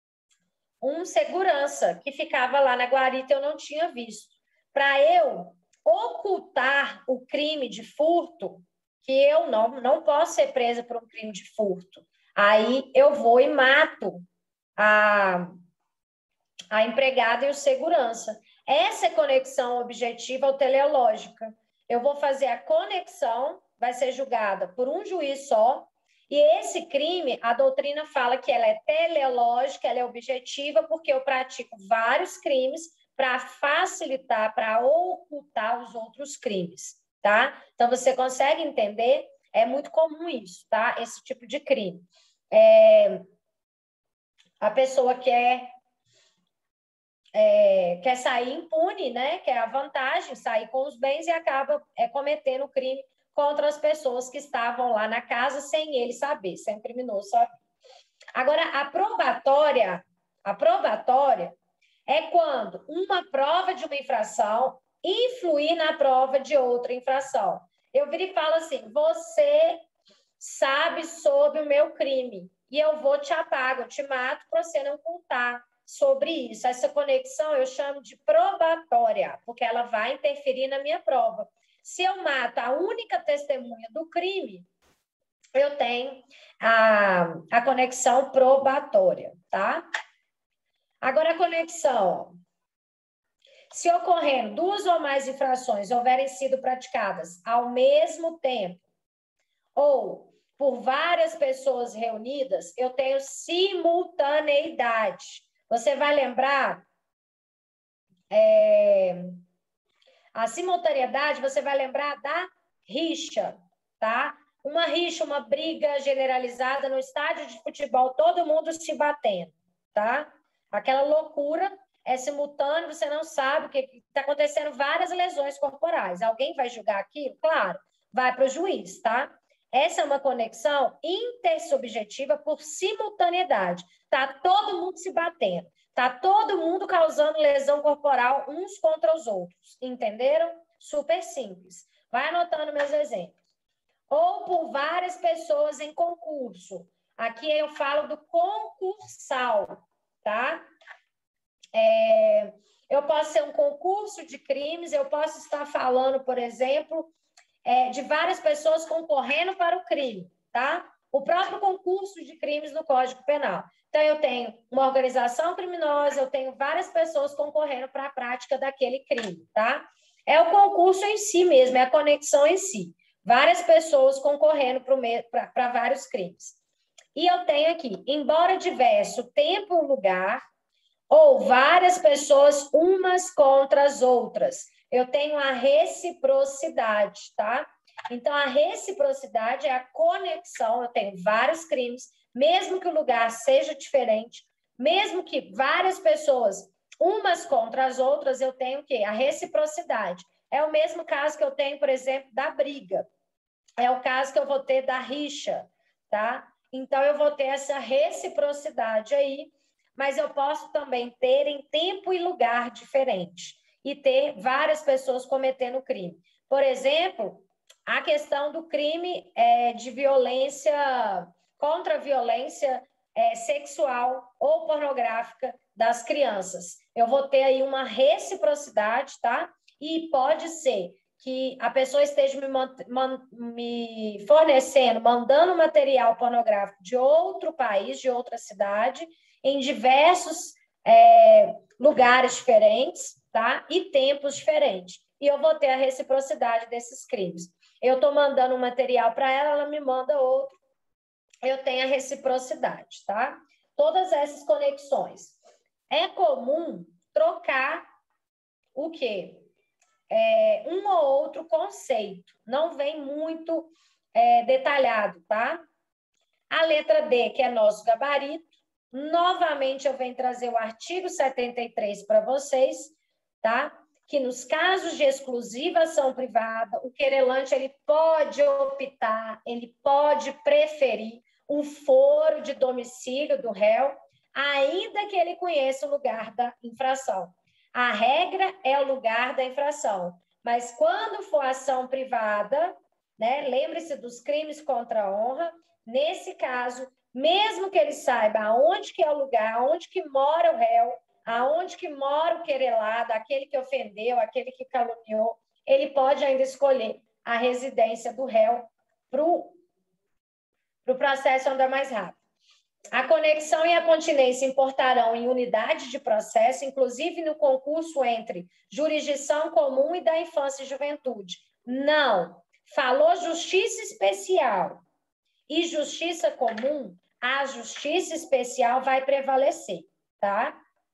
um segurança que ficava lá na guarita, eu não tinha visto. Para eu ocultar o crime de furto, que eu não, não posso ser presa por um crime de furto, aí eu vou e mato a, a empregada e o segurança. Essa é conexão objetiva ou teleológica. Eu vou fazer a conexão, vai ser julgada por um juiz só, e esse crime, a doutrina fala que ela é teleológica, ela é objetiva, porque eu pratico vários crimes para facilitar, para ocultar os outros crimes, tá? Então, você consegue entender? É muito comum isso, tá? Esse tipo de crime. É... A pessoa quer, é... quer sair impune, né? Quer a vantagem, sair com os bens e acaba é, cometendo o crime contra as pessoas que estavam lá na casa sem ele saber, sem o criminoso saber. Agora, a probatória, a probatória é quando uma prova de uma infração influir na prova de outra infração. Eu viro e falo assim, você sabe sobre o meu crime e eu vou te apago, eu te mato para você não contar sobre isso. Essa conexão eu chamo de probatória, porque ela vai interferir na minha prova. Se eu mato a única testemunha do crime, eu tenho a, a conexão probatória, tá? Agora, a conexão. Se ocorrendo duas ou mais infrações houverem sido praticadas ao mesmo tempo, ou por várias pessoas reunidas, eu tenho simultaneidade. Você vai lembrar... É... A simultaneidade, você vai lembrar da rixa, tá? Uma rixa, uma briga generalizada no estádio de futebol, todo mundo se batendo, tá? Aquela loucura é simultâneo, você não sabe o que está acontecendo, várias lesões corporais. Alguém vai julgar aquilo? Claro, vai para o juiz, tá? Essa é uma conexão intersubjetiva por simultaneidade. Tá todo mundo se batendo. Tá todo mundo causando lesão corporal uns contra os outros. Entenderam? Super simples. Vai anotando meus exemplos. Ou por várias pessoas em concurso. Aqui eu falo do concursal, tá? É, eu posso ser um concurso de crimes, eu posso estar falando, por exemplo, é, de várias pessoas concorrendo para o crime, tá? O próprio concurso de crimes no Código Penal. Então, eu tenho uma organização criminosa, eu tenho várias pessoas concorrendo para a prática daquele crime, tá? É o concurso em si mesmo, é a conexão em si. Várias pessoas concorrendo para vários crimes. E eu tenho aqui, embora diverso tempo e lugar, ou várias pessoas umas contra as outras, eu tenho a reciprocidade, tá? Então, a reciprocidade é a conexão, eu tenho vários crimes, mesmo que o lugar seja diferente, mesmo que várias pessoas, umas contra as outras, eu tenho o quê? A reciprocidade. É o mesmo caso que eu tenho, por exemplo, da briga. é o caso que eu vou ter da rixa, tá? Então, eu vou ter essa reciprocidade aí, mas eu posso também ter em tempo e lugar diferente e ter várias pessoas cometendo crime. Por exemplo, a questão do crime é, de violência contra a violência é, sexual ou pornográfica das crianças. Eu vou ter aí uma reciprocidade, tá? E pode ser que a pessoa esteja me, man, me fornecendo, mandando material pornográfico de outro país, de outra cidade, em diversos é, lugares diferentes, tá? E tempos diferentes. E eu vou ter a reciprocidade desses crimes. Eu estou mandando um material para ela, ela me manda outro. Eu tenho a reciprocidade, tá? Todas essas conexões. É comum trocar o quê? É, um ou outro conceito. Não vem muito é, detalhado, tá? A letra D, que é nosso gabarito. Novamente, eu venho trazer o artigo setenta e três para vocês, tá? Que nos casos de exclusiva ação privada, o querelante ele pode optar, ele pode preferir o foro de domicílio do réu, ainda que ele conheça o lugar da infração. A regra é o lugar da infração, mas quando for ação privada, né, lembre-se dos crimes contra a honra, nesse caso, mesmo que ele saiba aonde que é o lugar, aonde que mora o réu, aonde que mora o querelado, aquele que ofendeu, aquele que caluniou, ele pode ainda escolher a residência do réu para o pro processo andar mais rápido. A conexão e a continência importarão em unidade de processo, inclusive no concurso entre jurisdição comum e da infância e juventude. Não. Falou justiça especial e justiça comum, a justiça especial vai prevalecer, tá?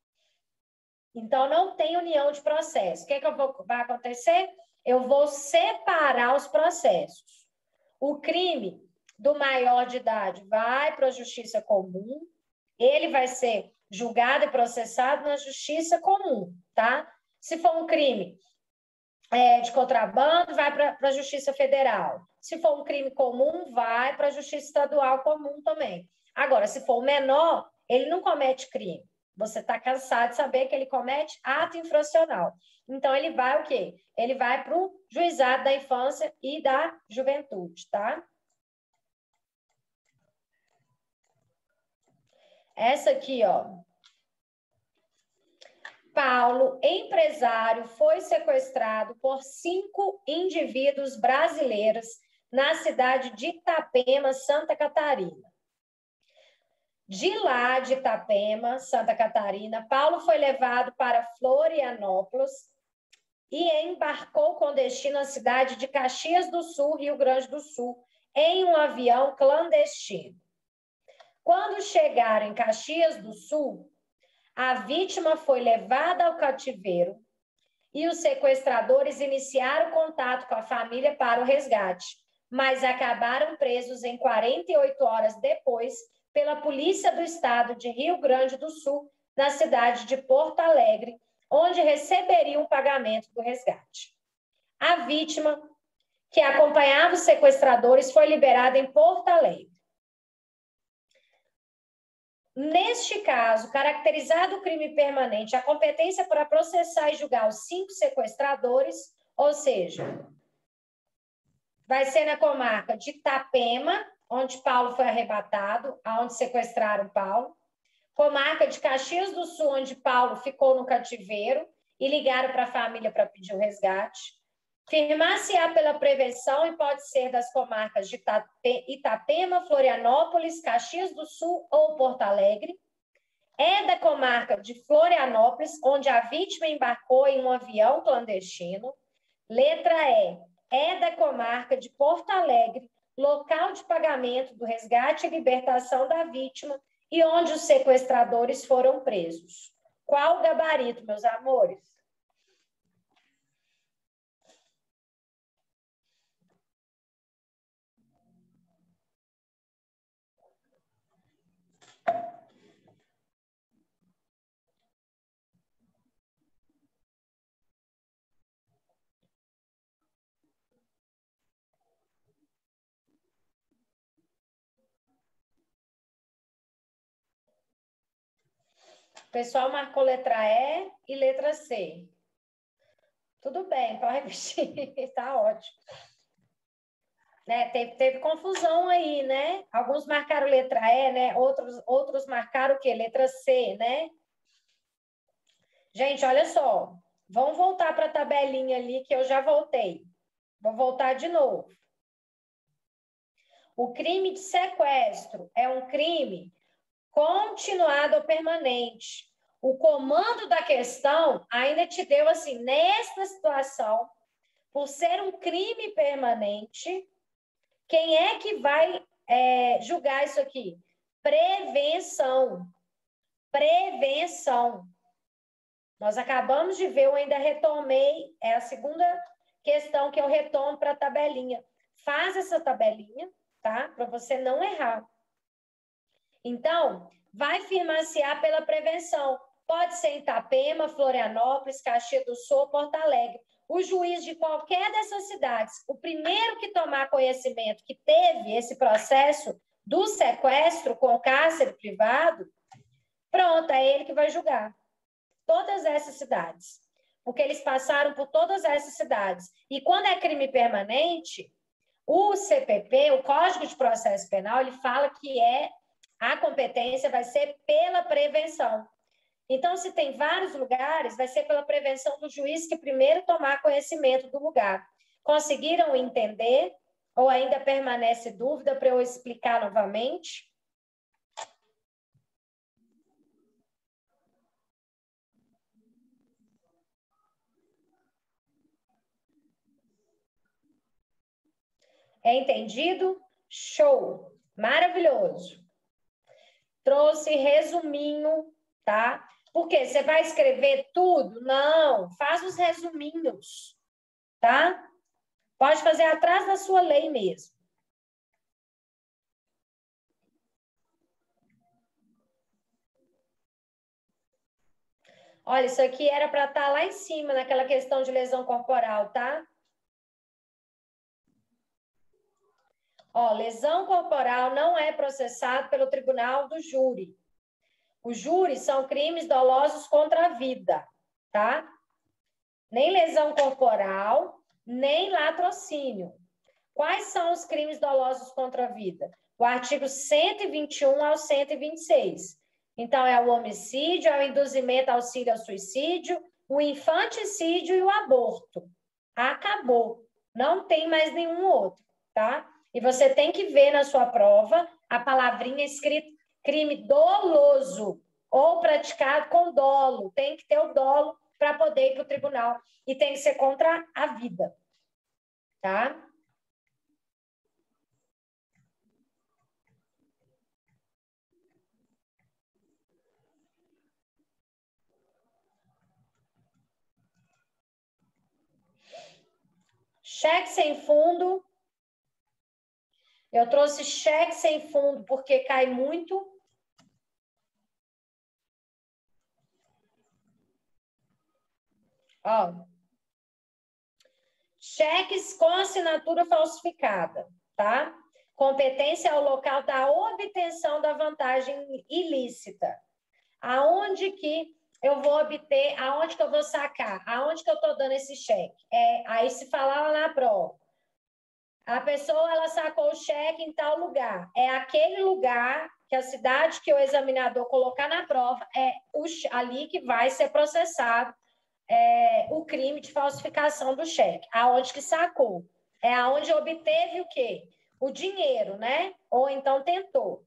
Então, não tem união de processo. O que, é que eu vou, vai acontecer? Eu vou separar os processos. O crime do maior de idade vai para a justiça comum, ele vai ser julgado e processado na justiça comum, tá? Se for um crime é, de contrabando, vai para a justiça federal. Se for um crime comum, vai para a justiça estadual comum também. Agora, se for o menor, ele não comete crime. Você está cansado de saber que ele comete ato infracional. Então, ele vai o quê? Ele vai para o juizado da infância e da juventude, tá? Essa aqui, ó. Paulo, empresário, foi sequestrado por cinco indivíduos brasileiros na cidade de Itapema, Santa Catarina. De lá de Itapema, Santa Catarina, Paulo foi levado para Florianópolis e embarcou com destino à cidade de Caxias do Sul, Rio Grande do Sul, em um avião clandestino. Quando chegaram em Caxias do Sul, a vítima foi levada ao cativeiro e os sequestradores iniciaram contato com a família para o resgate, mas acabaram presos em quarenta e oito horas depois pela Polícia do Estado de Rio Grande do Sul, na cidade de Porto Alegre, onde receberiam o pagamento do resgate. A vítima, que acompanhava os sequestradores, foi liberada em Porto Alegre. Neste caso, caracterizado o crime permanente, a competência para processar e julgar os cinco sequestradores, ou seja, vai ser na comarca de Itapema, onde Paulo foi arrebatado, onde sequestraram Paulo, comarca de Caxias do Sul, onde Paulo ficou no cativeiro e ligaram para a família para pedir o resgate. Firmar-se-á pela prevenção e pode ser das comarcas de Itapema, Florianópolis, Caxias do Sul ou Porto Alegre. É da comarca de Florianópolis, onde a vítima embarcou em um avião clandestino. Letra E. É da comarca de Porto Alegre, local de pagamento do resgate e libertação da vítima e onde os sequestradores foram presos. Qual o gabarito, meus amores? pessoal marcou letra E e letra C. Tudo bem, pode repetir, tá ótimo. Né? Teve, teve confusão aí, né? Alguns marcaram letra E, né? Outros, outros marcaram o quê? Letra C, né? Gente, olha só. Vamos voltar para a tabelinha ali que eu já voltei. Vou voltar de novo. O crime de sequestro é um crime continuado ou permanente. O comando da questão ainda te deu assim, nesta situação, por ser um crime permanente, quem é que vai é, julgar isso aqui? Prevenção. Prevenção. Nós acabamos de ver, eu ainda retomei, é a segunda questão que eu retomo para a tabelinha. Faz essa tabelinha, tá? Para você não errar. Então, vai firmanciar pela prevenção. Pode ser em Itapema, Florianópolis, Caxias do Sul, Porto Alegre. O juiz de qualquer dessas cidades, o primeiro que tomar conhecimento que teve esse processo do sequestro com cárcere privado, pronto, é ele que vai julgar. Todas essas cidades. Porque eles passaram por todas essas cidades. E quando é crime permanente, o C P P, o Código de Processo Penal, ele fala que é a competência vai ser pela prevenção. Então, se tem vários lugares, vai ser pela prevenção do juiz que primeiro tomar conhecimento do lugar. Conseguiram entender? Ou ainda permanece dúvida para eu explicar novamente? É entendido? Show! Maravilhoso! Trouxe resuminho, tá? Porque você vai escrever tudo? Não, faz os resuminhos, tá? Pode fazer atrás da sua lei mesmo. Olha, isso aqui era para estar lá em cima, naquela questão de lesão corporal, tá? Ó, lesão corporal não é processado pelo tribunal do júri. Os júris são crimes dolosos contra a vida, tá? Nem lesão corporal, nem latrocínio. Quais são os crimes dolosos contra a vida? O artigo cento e vinte e um ao cento e vinte e seis. Então, é o homicídio, é o induzimento, auxílio ao suicídio, o infanticídio e o aborto. Acabou. Não tem mais nenhum outro, tá? E você tem que ver na sua prova a palavrinha escrita crime doloso ou praticado com dolo. Tem que ter o dolo para poder ir para o tribunal. E tem que ser contra a vida, tá? Cheque sem fundo. Eu trouxe cheque sem fundo porque cai muito. Ó. Cheques com assinatura falsificada, tá? Competência ao local da obtenção da vantagem ilícita. Aonde que eu vou obter, aonde que eu vou sacar, aonde que eu estou dando esse cheque? É, aí se falar lá na prova. A pessoa, ela sacou o cheque em tal lugar. É aquele lugar que a cidade que o examinador colocar na prova, é o, ali que vai ser processado é, o crime de falsificação do cheque. Aonde que sacou? É aonde obteve o quê? O dinheiro, né? Ou então tentou.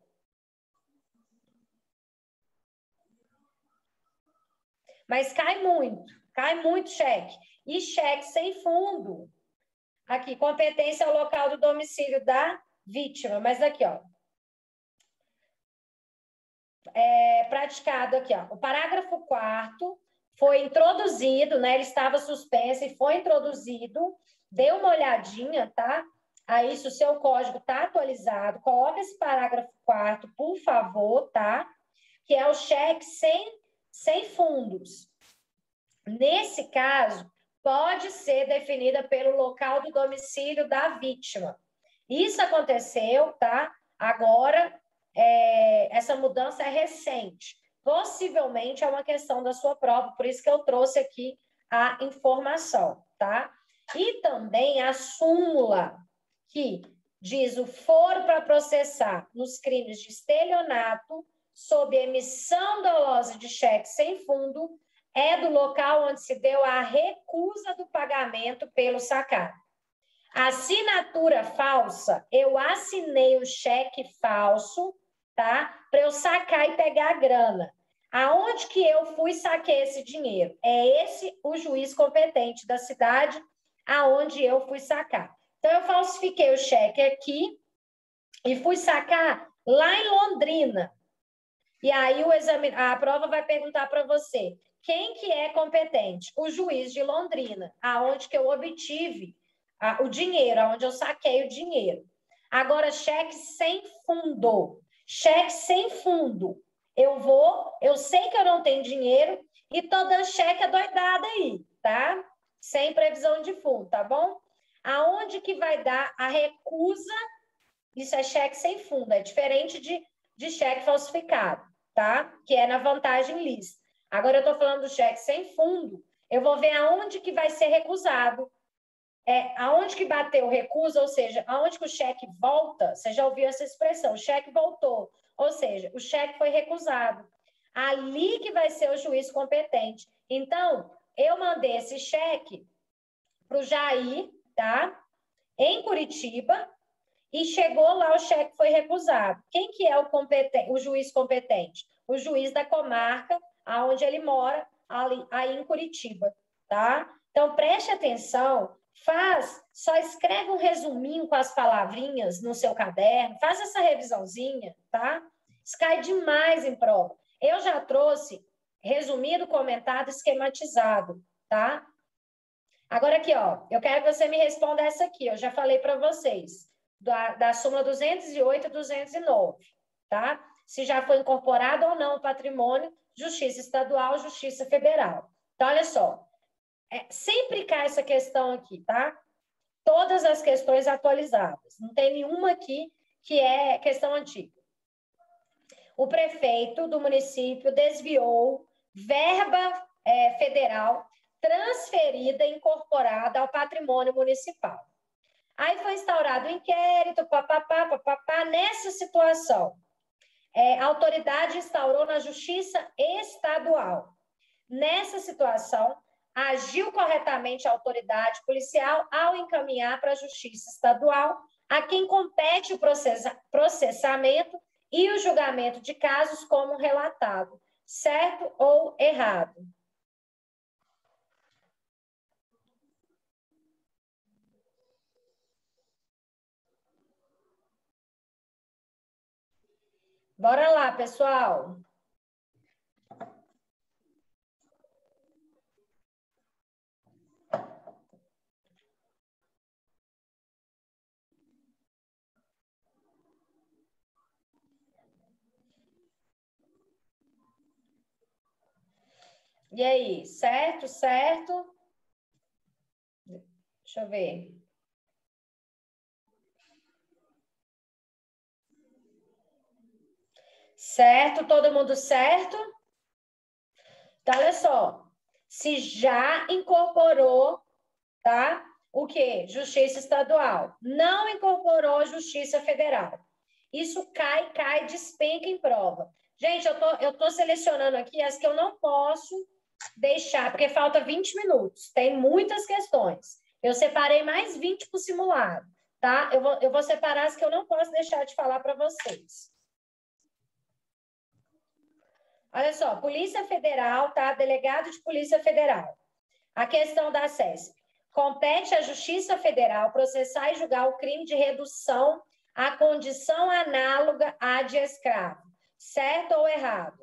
Mas cai muito, cai muito cheque. E cheque sem fundo. Aqui, competência ao local do domicílio da vítima. Mas aqui, ó. É, praticado aqui, ó. O parágrafo quarto foi introduzido, né? Ele estava suspenso e foi introduzido. Dê uma olhadinha, tá? Aí, se o seu código está atualizado, coloca esse parágrafo quarto, por favor, tá? Que é o cheque sem, sem fundos. Nesse caso, pode ser definida pelo local do domicílio da vítima. Isso aconteceu, tá? Agora, é, essa mudança é recente. possivelmente é uma questão da sua prova, por isso que eu trouxe aqui a informação, tá? E também a súmula, que diz o foro para processar nos crimes de estelionato sob emissão dolosa de cheque sem fundo é do local onde se deu a recusa do pagamento pelo sacado. Assinatura falsa, eu assinei o cheque falso, tá? Para eu sacar e pegar a grana. Aonde que eu fui saquei esse dinheiro? É esse o juiz competente da cidade aonde eu fui sacar. Então, eu falsifiquei o cheque aqui e fui sacar lá em Londrina. E aí o exame, a prova vai perguntar para você, quem que é competente? O juiz de Londrina, aonde que eu obtive a, o dinheiro, aonde eu saquei o dinheiro. Agora, cheque sem fundo. Cheque sem fundo. Eu vou, eu sei que eu não tenho dinheiro e tô dando cheque adoidada aí, tá? Sem previsão de fundo, tá bom? Aonde que vai dar a recusa? Isso é cheque sem fundo, é diferente de, de cheque falsificado, tá? Que é na vantagem lícita. Agora eu estou falando do cheque sem fundo, eu vou ver aonde que vai ser recusado, é, aonde que bateu o recuso, ou seja, aonde que o cheque volta, você já ouviu essa expressão, o cheque voltou, ou seja, o cheque foi recusado. Ali que vai ser o juiz competente. Então, eu mandei esse cheque para o Jair, tá? Em Curitiba, e chegou lá, o cheque foi recusado. Quem que é o, competente, o juiz competente? O juiz da comarca, aonde ele mora, ali, aí em Curitiba, tá? Então, preste atenção, faz, só escreve um resuminho com as palavrinhas no seu caderno, faz essa revisãozinha, tá? Isso cai demais em prova. Eu já trouxe resumido, comentado, esquematizado, tá? Agora aqui, ó, eu quero que você me responda essa aqui, eu já falei para vocês, da, da súmula duzentos e oito e duzentos e nove, tá? Se já foi incorporado ou não o patrimônio, justiça estadual, justiça federal. Então, olha só, é, sempre cai essa questão aqui, tá? Todas as questões atualizadas, não tem nenhuma aqui que é questão antiga. O prefeito do município desviou verba é, federal transferida e incorporada ao patrimônio municipal. Aí foi instaurado o inquérito, papapá, papapá. Nessa situação, é, a autoridade instaurou na Justiça Estadual. Nessa situação, agiu corretamente a autoridade policial ao encaminhar para a Justiça Estadual, a quem compete o processa processamento e o julgamento de casos como relatado, certo ou errado? Bora lá, pessoal. E aí, certo, certo? Deixa eu ver. Certo, todo mundo certo? Então, olha só. Se já incorporou, tá? O quê? Justiça estadual. Não incorporou Justiça Federal. Isso cai, cai, despenca em prova. Gente, eu tô, eu tô selecionando aqui as que eu não posso deixar, porque falta vinte minutos. Tem muitas questões. Eu separei mais vinte para o simulado, tá? Eu vou, eu vou separar as que eu não posso deixar de falar para vocês. Olha só, Polícia Federal, tá? Delegado de Polícia Federal. A questão da S E S P. Compete à Justiça Federal processar e julgar o crime de redução à condição análoga à de escravo. Certo ou errado?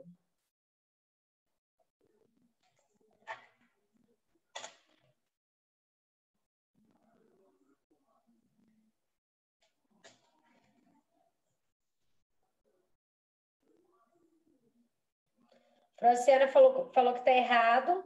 Franciana falou, falou que está errado.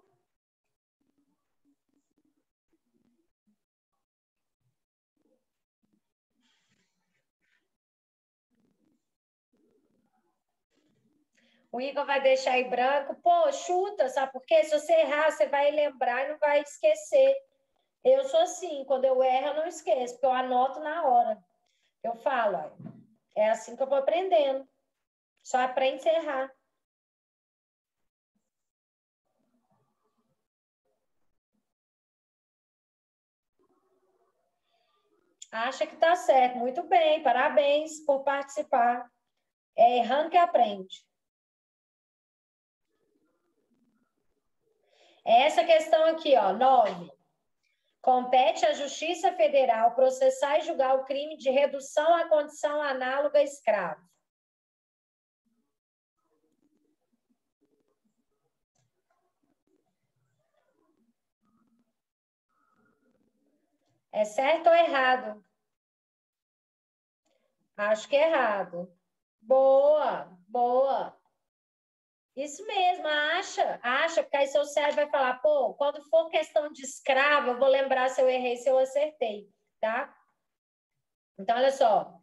O Igor vai deixar aí branco. Pô, chuta, sabe por quê? Se você errar, você vai lembrar e não vai esquecer. Eu sou assim, quando eu erro, eu não esqueço, porque eu anoto na hora. Eu falo, ó, é assim que eu vou aprendendo. Só aprende a errar. Acha que tá certo. Muito bem, parabéns por participar. É errando que aprende. Essa questão aqui, ó, nove. Compete à Justiça Federal processar e julgar o crime de redução à condição análoga a escravo. É certo ou errado? Acho que é errado. Boa, boa. Isso mesmo, acha, acha, porque aí seu cérebro vai falar, pô, quando for questão de escravo, eu vou lembrar se eu errei, se eu acertei, tá? Então, olha só.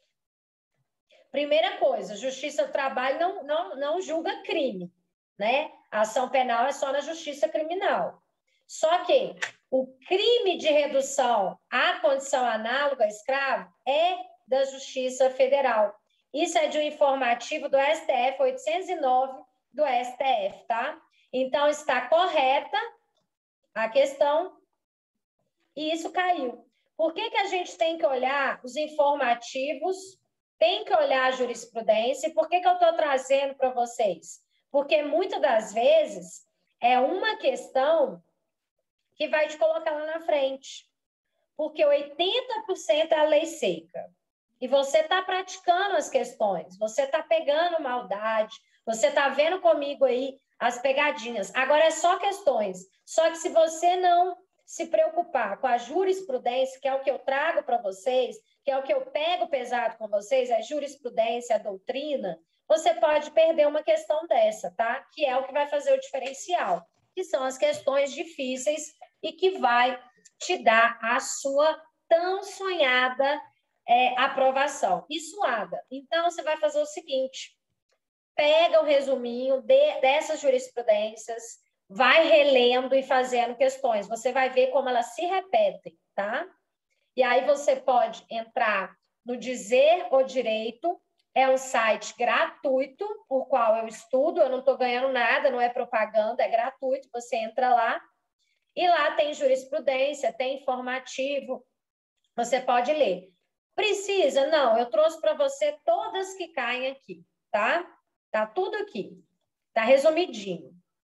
Primeira coisa, Justiça do Trabalho não, não, não julga crime, né? A ação penal é só na Justiça Criminal. Só que o crime de redução à condição análoga a escravo é da Justiça Federal. Isso é de um informativo do S T F oitocentos e nove do S T F, tá? Então, está correta a questão e isso caiu. Por que que a gente tem que olhar os informativos, tem que olhar a jurisprudência? E por que que eu estou trazendo para vocês? Porque muitas das vezes é uma questão que vai te colocar lá na frente. Porque oitenta por cento é a lei seca. E você está praticando as questões, você está pegando maldade, você está vendo comigo aí as pegadinhas. Agora é só questões. Só que se você não se preocupar com a jurisprudência, que é o que eu trago para vocês, que é o que eu pego pesado com vocês, é jurisprudência, a doutrina, você pode perder uma questão dessa, tá? Que é o que vai fazer o diferencial, que são as questões difíceis e que vai te dar a sua tão sonhada é, aprovação. E suada. Então, você vai fazer o seguinte, pega o resuminho de, dessas jurisprudências, vai relendo e fazendo questões. Você vai ver como elas se repetem, tá? E aí você pode entrar no Dizer o Direito, é um site gratuito, por qual eu estudo, eu não estou ganhando nada, não é propaganda, é gratuito, você entra lá, e lá tem jurisprudência, tem informativo, você pode ler. Precisa? Não, eu trouxe para você todas que caem aqui, tá? Tá tudo aqui, tá resumidinho.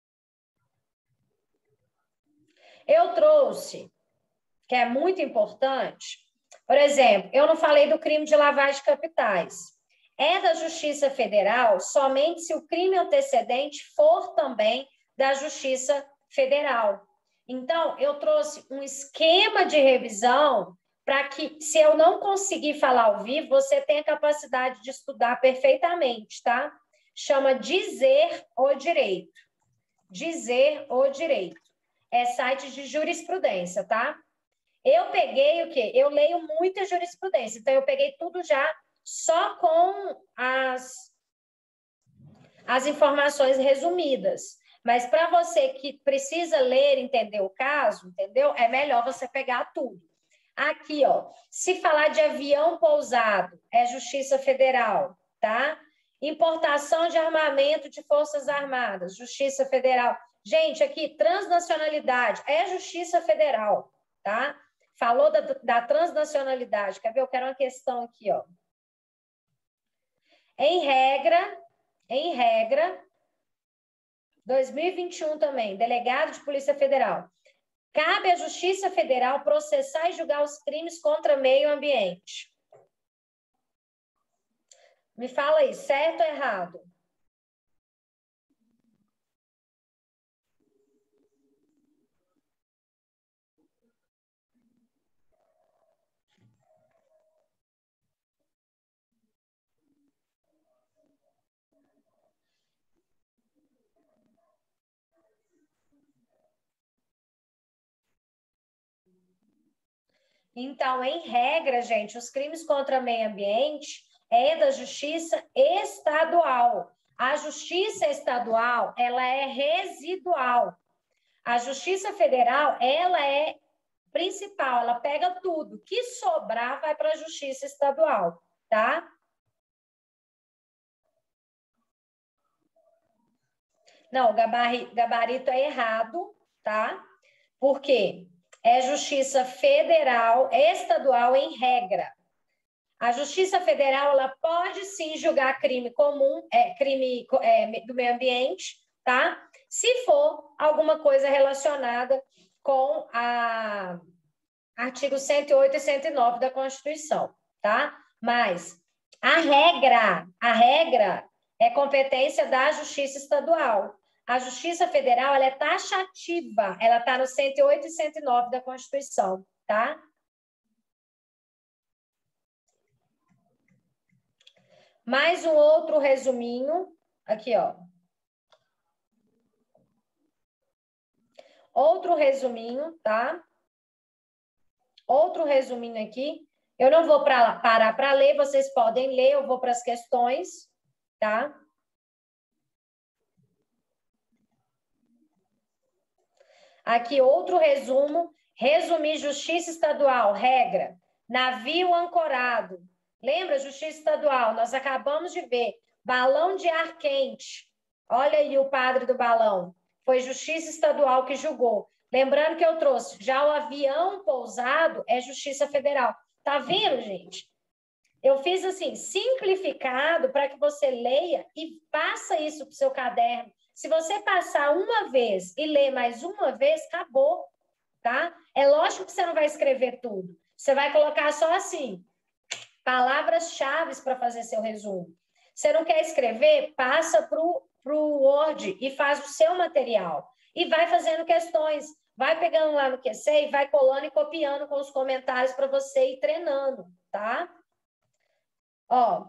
Eu trouxe, que é muito importante, por exemplo, eu não falei do crime de lavagem de capitais. É da Justiça Federal somente se o crime antecedente for também da Justiça Federal. Então, eu trouxe um esquema de revisão para que, se eu não conseguir falar ao vivo, você tenha capacidade de estudar perfeitamente, tá? Chama Dizer o Direito. Dizer o Direito. É site de jurisprudência, tá? Eu peguei o quê? Eu leio muita jurisprudência, então eu peguei tudo já só com as, as informações resumidas. Mas para você que precisa ler, entender o caso, entendeu? É melhor você pegar tudo. Aqui, ó, se falar de avião pousado, é Justiça Federal, tá? Importação de armamento de Forças Armadas, Justiça Federal. Gente, aqui, transnacionalidade, é Justiça Federal, tá? Falou da, da transnacionalidade. Quer ver? Eu quero uma questão aqui, ó. Em regra, em regra, dois mil e vinte e um também, delegado de Polícia Federal. Cabe à Justiça Federal processar e julgar os crimes contra meio ambiente. Me fala aí, certo ou errado? Então, em regra, gente, os crimes contra meio ambiente é da Justiça Estadual. A justiça estadual, ela é residual. A justiça federal, ela é principal, ela pega tudo. O que sobrar vai para a justiça estadual, tá? Não, o gabarito, gabarito é errado, tá? Por quê? É justiça federal, estadual em regra. A Justiça Federal, ela pode sim julgar crime comum, é, crime é, do meio ambiente, tá? Se for alguma coisa relacionada com a artigo cento e oito e cento e nove da Constituição, tá? Mas a regra, a regra é competência da Justiça Estadual. A Justiça Federal, ela é taxativa, ela está no cento e oito e cento e nove da Constituição, tá? Mais um outro resuminho, aqui, ó. Outro resuminho, tá? Outro resuminho aqui. Eu não vou pra, parar para ler, vocês podem ler, eu vou para as questões, tá? Aqui, outro resumo. Resumir Justiça Estadual, regra. Navio ancorado. Lembra, Justiça Estadual, nós acabamos de ver. Balão de ar quente. Olha aí o padre do balão. Foi Justiça Estadual que julgou. Lembrando que eu trouxe, já o avião pousado é Justiça Federal. Tá vendo, gente? Eu fiz assim, simplificado para que você leia e passa isso para o seu caderno. Se você passar uma vez e ler mais uma vez, acabou, tá? É lógico que você não vai escrever tudo. Você vai colocar só assim, palavras-chave para fazer seu resumo. Você não quer escrever? Passa para o Word e faz o seu material. E vai fazendo questões. Vai pegando lá no Q C e vai colando e copiando com os comentários para você ir treinando, tá? Ó,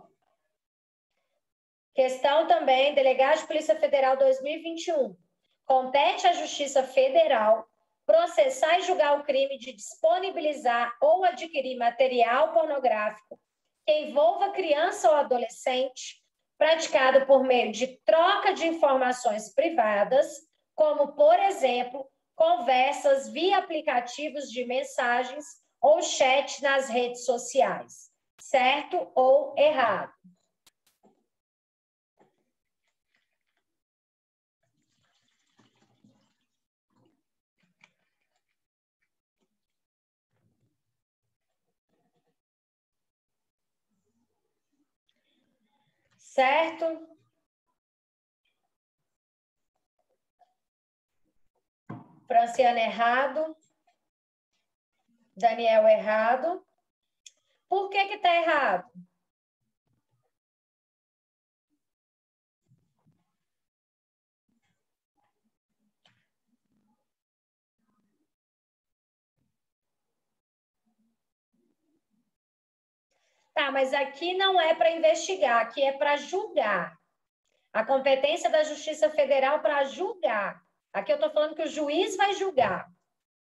questão também, delegado de Polícia Federal dois mil e vinte e um. Compete à Justiça Federal processar e julgar o crime de disponibilizar ou adquirir material pornográfico que envolva criança ou adolescente, praticado por meio de troca de informações privadas, como, por exemplo, conversas via aplicativos de mensagens ou chat nas redes sociais. Certo ou errado? Certo? Franciana, errado. Daniel, errado. Por que que está errado? Tá, mas aqui não é para investigar, aqui é para julgar. A competência da Justiça Federal para julgar. Aqui eu estou falando que o juiz vai julgar.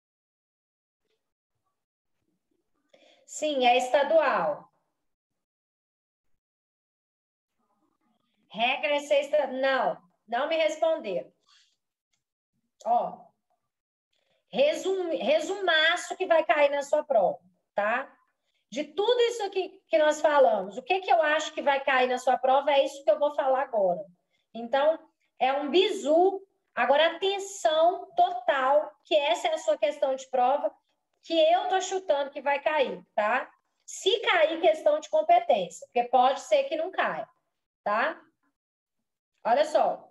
Sim, é estadual. Regra é ser estadual. Não, não me responderam. Ó, resum, resumaço que vai cair na sua prova, tá? De tudo isso aqui que nós falamos, o que, que eu acho que vai cair na sua prova é isso que eu vou falar agora. Então, é um bizu. Agora, atenção total, que essa é a sua questão de prova, que eu tô chutando que vai cair, tá? Se cair, questão de competência, porque pode ser que não caia, tá? Olha só.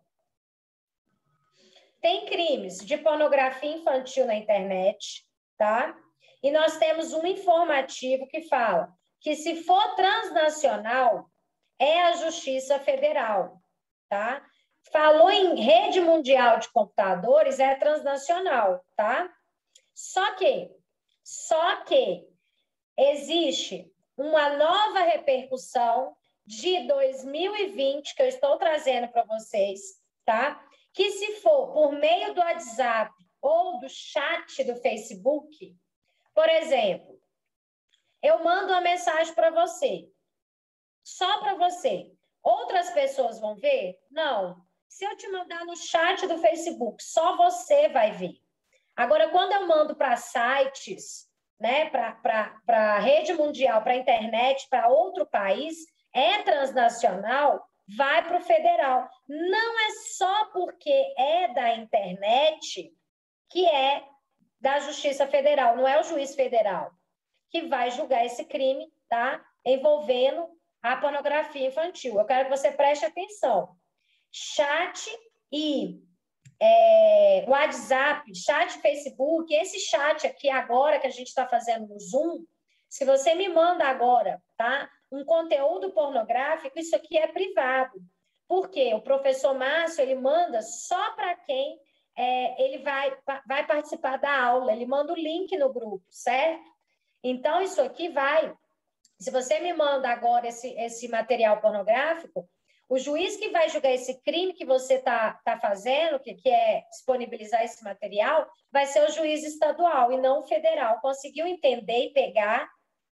Tem crimes de pornografia infantil na internet, tá? E nós temos um informativo que fala que se for transnacional, é a Justiça Federal, tá? Falou em rede mundial de computadores, é transnacional, tá? Só que, só que existe uma nova repercussão de dois mil e vinte que eu estou trazendo para vocês, tá? Que se for por meio do WhatsApp ou do chat do Facebook, por exemplo, eu mando uma mensagem para você, só para você. Outras pessoas vão ver? Não. Se eu te mandar no chat do Facebook, só você vai ver. Agora, quando eu mando para sites, né, para a rede mundial, para a internet, para outro país, é transnacional, vai para o federal. Não é só porque é da internet que é da Justiça Federal, não é o juiz federal que vai julgar esse crime, tá? Envolvendo a pornografia infantil. Eu quero que você preste atenção. Chat e é, WhatsApp, chat Facebook, esse chat aqui agora que a gente está fazendo no Zoom, se você me manda agora, tá? Um conteúdo pornográfico, isso aqui é privado. Por quê? O professor Márcio, ele manda só para quem é, ele vai, vai participar da aula, ele manda o link no grupo, certo? Então, isso aqui vai... Se você me manda agora esse, esse material pornográfico, o juiz que vai julgar esse crime que você está tá fazendo, que, que é disponibilizar esse material, vai ser o juiz estadual e não o federal. Conseguiu entender e pegar?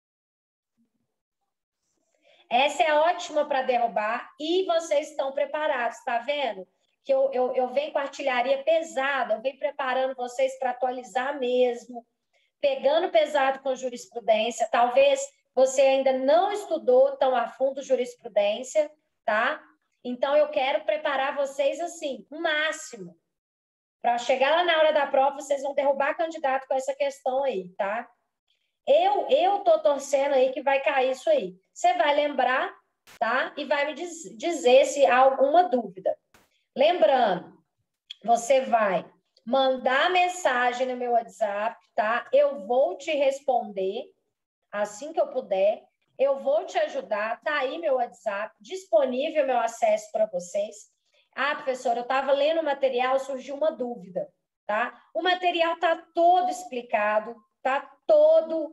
Essa é ótima para derrubar e vocês estão preparados, está vendo? Que eu, eu, eu venho com artilharia pesada, eu venho preparando vocês para atualizar mesmo, pegando pesado com jurisprudência. Talvez você ainda não estudou tão a fundo jurisprudência, tá? Então, eu quero preparar vocês assim, o máximo. Para chegar lá na hora da prova, vocês vão derrubar candidato com essa questão aí, tá? Eu eu tô torcendo aí que vai cair isso aí. Você vai lembrar, tá? E vai me diz, dizer se há alguma dúvida. Lembrando, você vai mandar mensagem no meu WhatsApp, tá? Eu vou te responder assim que eu puder. Eu vou te ajudar, tá aí meu WhatsApp, disponível meu acesso para vocês. Ah, professora, eu estava lendo o material, surgiu uma dúvida, tá? O material está todo explicado, tá todo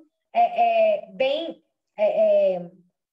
é, é, bem é, é,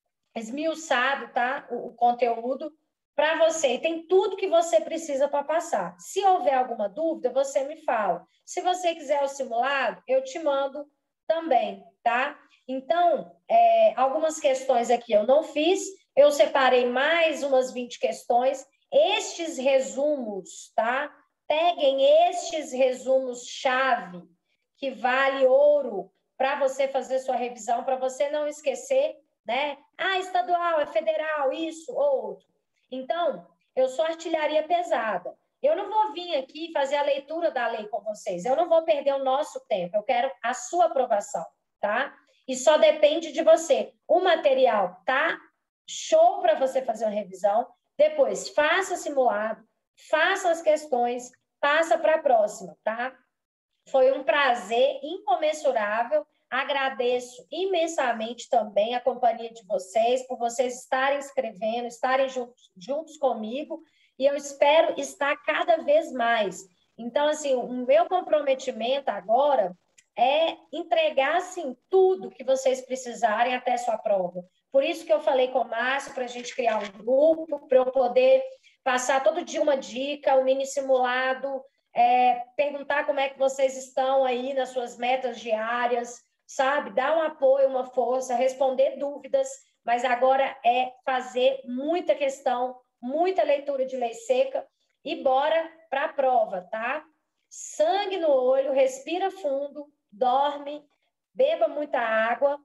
esmiuçado, tá? O, o conteúdo para você. E tem tudo que você precisa para passar. Se houver alguma dúvida, você me fala. Se você quiser o simulado, eu te mando também, tá? Então, é, algumas questões aqui eu não fiz, eu separei mais umas vinte questões. Estes resumos, tá? Peguem estes resumos-chave, que vale ouro para você fazer sua revisão, para você não esquecer, né? Ah, estadual, é federal, isso, outro. Então, eu sou artilharia pesada. Eu não vou vir aqui fazer a leitura da lei com vocês, eu não vou perder o nosso tempo, eu quero a sua aprovação, tá? E só depende de você. O material tá show para você fazer uma revisão. Depois, faça simulado, faça as questões, passa para a próxima, tá? Foi um prazer incomensurável. Agradeço imensamente também a companhia de vocês, por vocês estarem escrevendo, estarem juntos, juntos comigo, e eu espero estar cada vez mais. Então, assim, o meu comprometimento agora é entregar, assim, tudo que vocês precisarem até sua prova. Por isso que eu falei com o Márcio, para a gente criar um grupo, para eu poder passar todo dia uma dica, um mini simulado, é, perguntar como é que vocês estão aí nas suas metas diárias, sabe? Dar um apoio, uma força, responder dúvidas, mas agora é fazer muita questão, muita leitura de lei seca e bora para a prova, tá? Sangue no olho, respira fundo, dorme, beba muita água,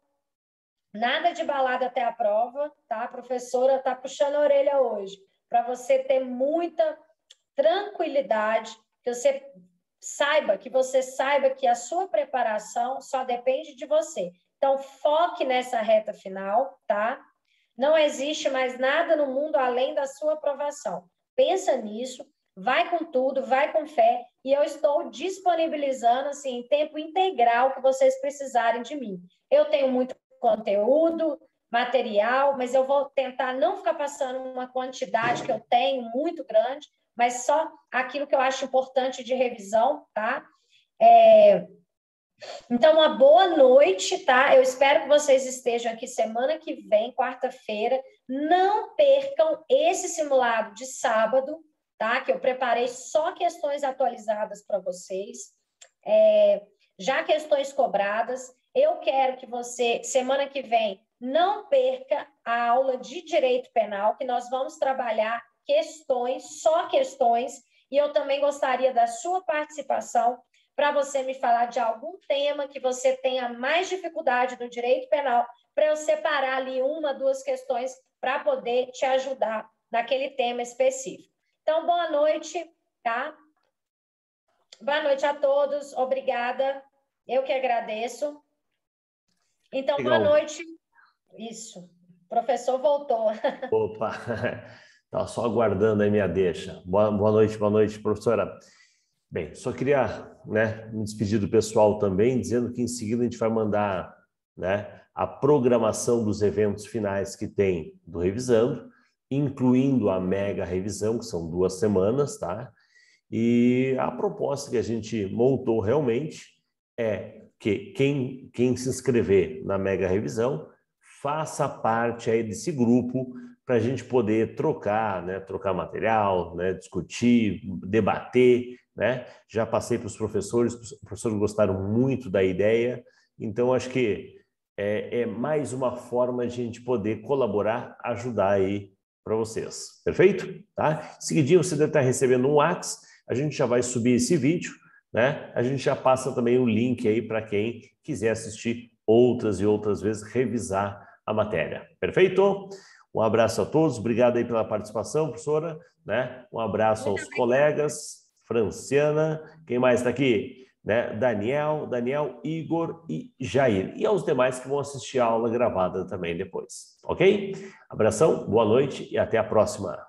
nada de balada até a prova, tá? A professora tá puxando a orelha hoje, para você ter muita tranquilidade, que você saiba, que você saiba que a sua preparação só depende de você. Então, foque nessa reta final, tá? Não existe mais nada no mundo além da sua aprovação. Pensa nisso, vai com tudo, vai com fé, e eu estou disponibilizando, assim, em tempo integral que vocês precisarem de mim. Eu tenho muito conteúdo, material, mas eu vou tentar não ficar passando uma quantidade que eu tenho muito grande, mas só aquilo que eu acho importante de revisão, tá? É... Então, uma boa noite, tá? Eu espero que vocês estejam aqui semana que vem, quarta-feira. Não percam esse simulado de sábado, tá? Que eu preparei só questões atualizadas para vocês. É... Já questões cobradas. Eu quero que você, semana que vem, não perca a aula de direito penal, que nós vamos trabalhar questões, só questões, e eu também gostaria da sua participação para você me falar de algum tema que você tenha mais dificuldade no direito penal, para eu separar ali uma, duas questões para poder te ajudar naquele tema específico. Então, boa noite, tá? Boa noite a todos, obrigada, eu que agradeço. Então, Legal. boa noite. Isso, o professor voltou. Opa, estava só aguardando aí minha deixa. Boa, boa noite, boa noite, professora. Bem, só queria, né, me despedir do pessoal também, dizendo que em seguida a gente vai mandar, né, a programação dos eventos finais que tem do Revisando, incluindo a mega revisão, que são duas semanas, tá? E a proposta que a gente montou realmente é que quem, quem se inscrever na mega revisão faça parte aí desse grupo para a gente poder trocar, né, trocar material, né, discutir, debater, né? Já passei para os professores, os professores gostaram muito da ideia, então acho que é, é mais uma forma de a gente poder colaborar, ajudar aí para vocês, perfeito? Tá? Em seguidinho você deve estar recebendo um WhatsApp, a gente já vai subir esse vídeo, né? A gente já passa também o link aí para quem quiser assistir outras e outras vezes, revisar a matéria. Perfeito? Um abraço a todos, obrigado aí pela participação, professora, né? Um abraço aos colegas, Franciana, quem mais está aqui? Né? Daniel, Daniel, Igor e Jair. E aos demais que vão assistir a aula gravada também depois, ok? Abração, boa noite e até a próxima.